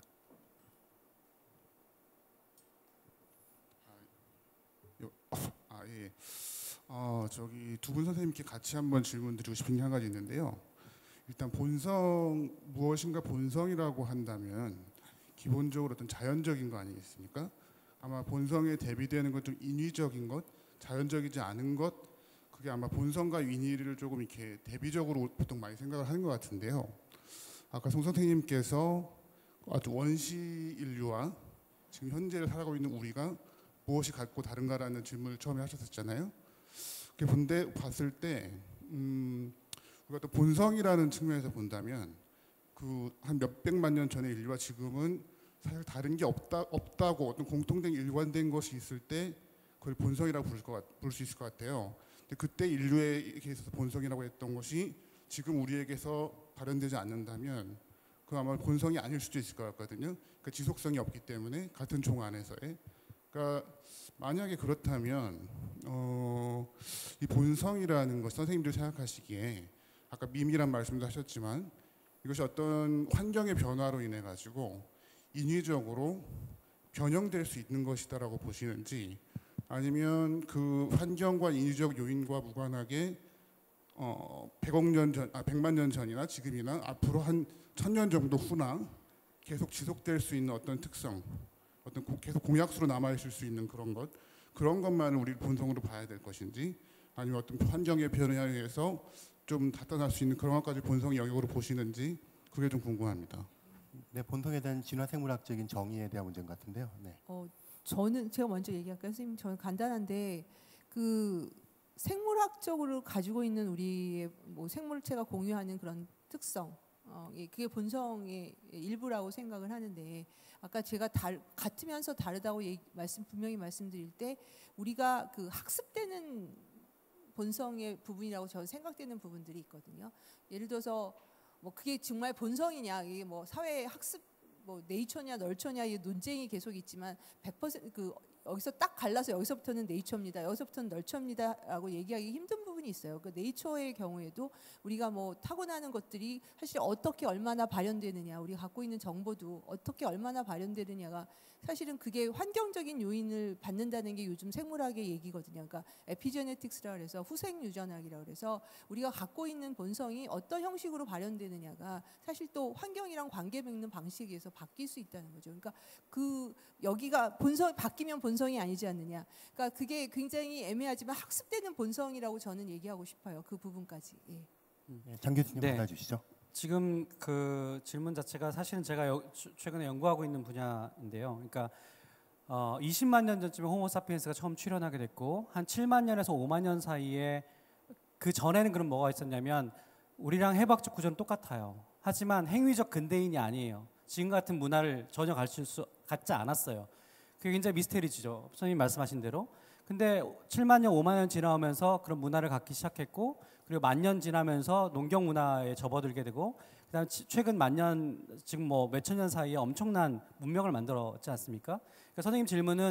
아 예. 어 저기 두 분 선생님께 같이 한번 질문 드리고 싶은 게 한 가지 있는데요. 일단 본성 무엇인가 본성이라고 한다면 기본적으로 어떤 자연적인 거 아니겠습니까? 아마 본성에 대비되는 것 좀 인위적인 것, 자연적이지 않은 것, 그게 아마 본성과 인위를 조금 이렇게 대비적으로 보통 많이 생각을 하는 것 같은데요. 아까 송 선생님께서 아주 원시 인류와 지금 현재를 살아가고 있는 우리가 무엇이 같고 다른가라는 질문을 처음에 하셨었잖아요. 그렇게 본데 봤을 때 음, 우리가 또 본성이라는 측면에서 본다면 그 한 몇백만 년 전의 인류와 지금은 사실 다른 게 없다, 없다고 어떤 공통된 일관된 것이 있을 때 그걸 본성이라고 부를, 것, 부를 수 있을 것 같아요. 근데 그때 인류에게 있어서 본성이라고 했던 것이 지금 우리에게서 발현되지 않는다면 그 아마 본성이 아닐 수도 있을 것 같거든요. 그러니까 지속성이 없기 때문에 같은 종 안에서의. 그러니까 만약에 그렇다면 어, 이 본성이라는 것 선생님들이 생각하시기에 아까 밈이란 말씀도 하셨지만 이것이 어떤 환경의 변화로 인해 가지고 인위적으로 변형될 수 있는 것이다라고 보시는지 아니면 그 환경과 인위적 요인과 무관하게 어, 백억 년 전, 아 백만 년 전이나 지금이나 앞으로 한 천 년 정도 후나 계속 지속될 수 있는 어떤 특성, 어떤 고, 계속 공약수로 남아 있을 수 있는 그런 것, 그런 것만을 우리 본성으로 봐야 될 것인지 아니면 어떤 환경의 변화에 의해서 좀 나타날 수 있는 그런 것까지 본성 영역으로 보시는지 그게 좀 궁금합니다. 네, 본성에 대한 진화 생물학적인 정의에 대한 문제 같은데요. 네. 어, 저는 제가 먼저 얘기할까요, 선생님? 저는 간단한데 그 생물학적으로 가지고 있는 우리의 뭐 생물체가 공유하는 그런 특성, 어, 예, 그게 본성의 일부라고 생각을 하는데 아까 제가 달, 같으면서 다르다고 얘기, 말씀 분명히 말씀드릴 때 우리가 그 학습되는 본성의 부분이라고 저는 생각되는 부분들이 있거든요. 예를 들어서 뭐 그게 정말 본성이냐, 이게 뭐 사회 학습 뭐 네이처냐 널처냐 이 논쟁이 계속 있지만 백 퍼센트 그 여기서 딱 갈라서 여기서부터는 네이처입니다. 여기서부터는 널처입니다라고 얘기하기 힘든 부분이 있어요. 그 네이처의 경우에도 우리가 뭐 타고나는 것들이 사실 어떻게 얼마나 발현되느냐, 우리가 갖고 있는 정보도 어떻게 얼마나 발현되느냐가 사실은 그게 환경적인 요인을 받는다는 게 요즘 생물학의 얘기거든요. 그러니까 에피제네틱스라 그래서 후생 유전학이라 그래서 우리가 갖고 있는 본성이 어떤 형식으로 발현되느냐가 사실 또 환경이랑 관계 맺는 방식에 의해서 바뀔 수 있다는 거죠. 그러니까 그 여기가 본성 바뀌면 본성이 아니지 않느냐. 그러니까 그게 굉장히 애매하지만 학습되는 본성이라고 저는 얘기하고 싶어요. 그 부분까지. 예. 네, 장 교수님 네. 받아주시죠. 지금 그 질문 자체가 사실은 제가 여, 최근에 연구하고 있는 분야인데요. 그러니까 어, 이십만 년 전쯤에 호모사피엔스가 처음 출현하게 됐고 한 칠만 년에서 오만 년 사이에 그 전에는 그럼 뭐가 있었냐면 우리랑 해박적 구조는 똑같아요. 하지만 행위적 근대인이 아니에요. 지금 같은 문화를 전혀 가르칠 수 갖지 않았어요. 그게 굉장히 미스테리죠. 선생님 말씀하신 대로. 근데 칠만 년, 오만 년 지나오면서 그런 문화를 갖기 시작했고 그리고 만 년 지나면서 농경 문화에 접어들게 되고 그다음 최근 만 년 지금 뭐 몇천 년 사이에 엄청난 문명을 만들었지 않습니까? 그러니까 선생님 질문은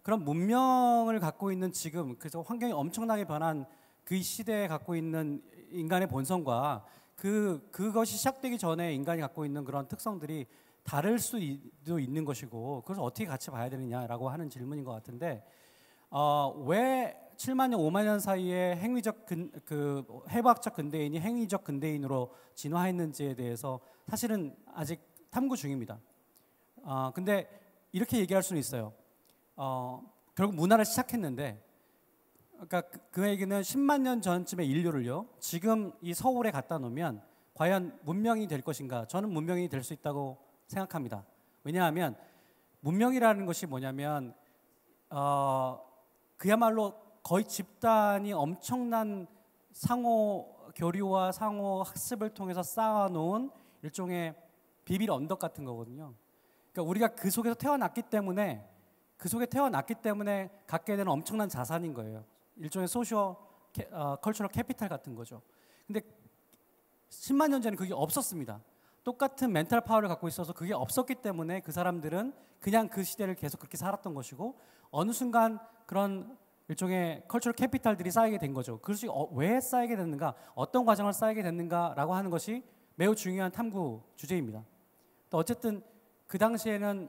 그런 문명을 갖고 있는 지금, 그래서 환경이 엄청나게 변한 그 시대에 갖고 있는 인간의 본성과 그 그것이 시작되기 전에 인간이 갖고 있는 그런 특성들이 다를 수도 있는 것이고, 그래서 어떻게 같이 봐야 되느냐라고 하는 질문인 것 같은데, 어, 왜 칠만 년, 오만 년 사이에 행위적 근, 그 해부학적 근대인이 행위적 근대인으로 진화했는지에 대해서 사실은 아직 탐구 중입니다. 어, 근데 이렇게 얘기할 수는 있어요. 어, 결국 문화를 시작했는데, 그러니까 그, 그 얘기는 십만 년 전쯤의 인류를요, 지금 이 서울에 갖다 놓으면 과연 문명이 될 것인가? 저는 문명이 될 수 있다고 생각합니다. 왜냐하면 문명이라는 것이 뭐냐면 어, 그야말로 거의 집단이 엄청난 상호 교류와 상호 학습을 통해서 쌓아놓은 일종의 비빌 언덕 같은 거거든요. 그러니까 우리가 그 속에서 태어났기 때문에 그 속에 태어났기 때문에 갖게 되는 엄청난 자산인 거예요. 일종의 소시오 어, 컬처럴 캐피탈 같은 거죠. 근데 십만 년 전에 그게 없었습니다. 똑같은 멘탈 파워를 갖고 있어서 그게 없었기 때문에 그 사람들은 그냥 그 시대를 계속 그렇게 살았던 것이고, 어느 순간 그런 일종의 컬처럴 캐피탈들이 쌓이게 된 거죠. 그것이 어, 왜 쌓이게 됐는가, 어떤 과정을 쌓이게 됐는가라고 하는 것이 매우 중요한 탐구 주제입니다. 또 어쨌든 그 당시에는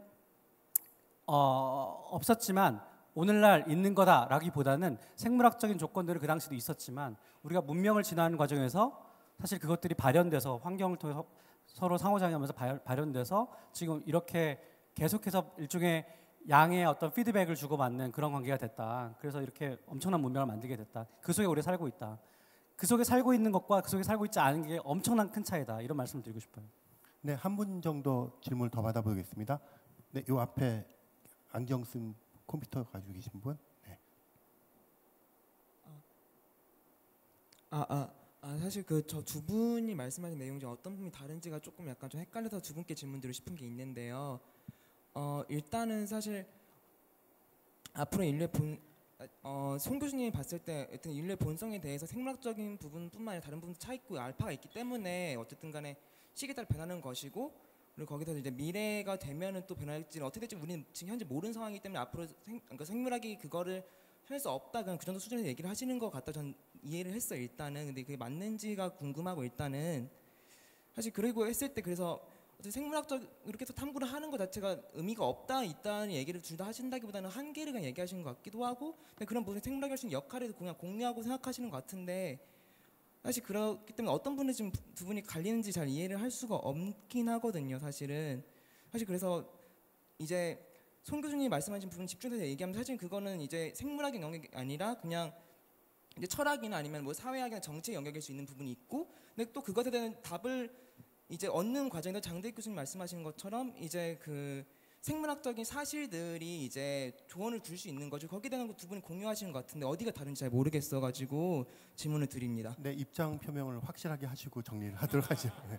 어, 없었지만 오늘날 있는 거다라기보다는 생물학적인 조건들은 그 당시도 있었지만 우리가 문명을 진화하는 과정에서 사실 그것들이 발현돼서 환경을 통해서 서로 상호작용하면서 발현돼서 지금 이렇게 계속해서 일종의 양의 어떤 피드백을 주고받는 그런 관계가 됐다. 그래서 이렇게 엄청난 문명을 만들게 됐다. 그 속에 우리가 살고 있다. 그 속에 살고 있는 것과 그 속에 살고 있지 않은 게 엄청난 큰 차이다. 이런 말씀을 드리고 싶어요. 네, 한 분 정도 질문을 더 받아보겠습니다. 네, 요 앞에 안경 쓴 컴퓨터 가지고 계신 분. 네. 아, 아, 아 사실 그 저 두 분이 말씀하신 내용 중 어떤 부분이 다른지가 조금 약간 좀 헷갈려서 두 분께 질문드리고 싶은 게 있는데요. 어, 일단은 사실 앞으로 인류의 본 어, 송 교수님이 봤을 때 어떤 인류의 본성에 대해서 생물학적인 부분뿐만 아니라 다른 부분도 차 있고 알파가 있기 때문에 어쨌든 간에 시기에 따라 변하는 것이고, 그리고 거기서 이제 미래가 되면은 또 변할지 어떻게 될지 우리는 지금 현재 모르는 상황이기 때문에 앞으로 생, 그러니까 생물학이 그거를 할 수 없다, 그냥 그 정도 수준에서 얘기를 하시는 것 같다 전 이해를 했어요 일단은. 근데 그게 맞는지가 궁금하고, 일단은 사실 그리고 했을 때 그래서 생물학적 이렇게 해서 탐구를 하는 것 자체가 의미가 없다 있다는 얘기를 둘 다 하신다기보다는 한계를 그냥 얘기하시는 것 같기도 하고, 근데 그런 부분 생물학이 할 수 있는 역할을 그냥 공유하고 생각하시는 것 같은데, 사실 그렇기 때문에 어떤 분은 지금 두 분이 갈리는지 잘 이해를 할 수가 없긴 하거든요 사실은. 사실 그래서 이제 송 교수님이 말씀하신 부분 집중해서 얘기하면 사실 그거는 이제 생물학의 영역이 아니라 그냥 이제 철학이나 아니면 뭐 사회학이나 정치의 영역일 수 있는 부분이 있고, 근데 또 그것에 대한 답을 이제 얻는 과정에서 장대익 교수님 말씀하신 것처럼 이제 그 생물학적인 사실들이 이제 조언을 줄 수 있는 거죠. 거기에 대한 거 두 분이 공유하시는 것 같은데 어디가 다른지 잘 모르겠어가지고 질문을 드립니다. 네, 입장 표명을 확실하게 하시고 정리를 하도록 하죠. 네.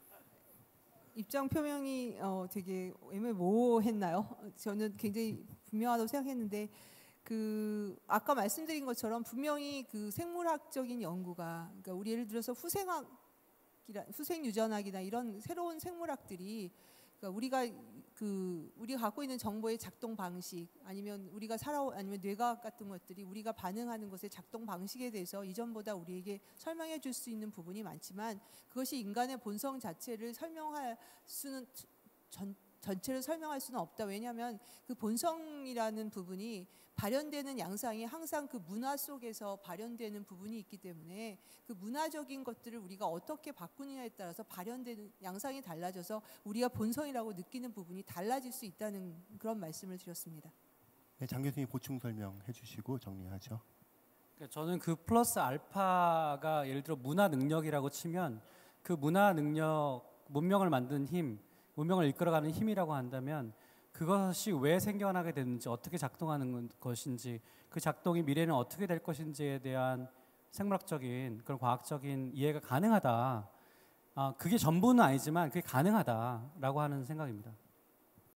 입장 표명이 어, 되게 애매모호했나요? 저는 굉장히 분명하다고 생각했는데, 그 아까 말씀드린 것처럼 분명히 그 생물학적인 연구가, 그러니까 우리 예를 들어서 후생학 후생 유전학이나 이런 새로운 생물학들이, 그러니까 우리가 그 우리가 갖고 있는 정보의 작동 방식, 아니면 우리가 살아 아니면 뇌과학 같은 것들이 우리가 반응하는 것의 작동 방식에 대해서 이전보다 우리에게 설명해 줄 수 있는 부분이 많지만, 그것이 인간의 본성 자체를 설명할 수는 전, 전체를 설명할 수는 없다. 왜냐하면 그 본성이라는 부분이 발현되는 양상이 항상 그 문화 속에서 발현되는 부분이 있기 때문에 그 문화적인 것들을 우리가 어떻게 바꾸느냐에 따라서 발현되는 양상이 달라져서 우리가 본성이라고 느끼는 부분이 달라질 수 있다는 그런 말씀을 드렸습니다. 네, 장 교수님 보충 설명해 주시고 정리하죠. 그러니까 저는 그 플러스 알파가 예를 들어 문화 능력이라고 치면, 그 문화 능력, 문명을 만든 힘, 문명을 이끌어가는 힘이라고 한다면 그것이 왜 생겨나게 됐는지, 어떻게 작동하는 것인지, 그 작동이 미래는 어떻게 될 것인지에 대한 생물학적인 그런 과학적인 이해가 가능하다. 아, 그게 전부는 아니지만 그게 가능하다라고 하는 생각입니다.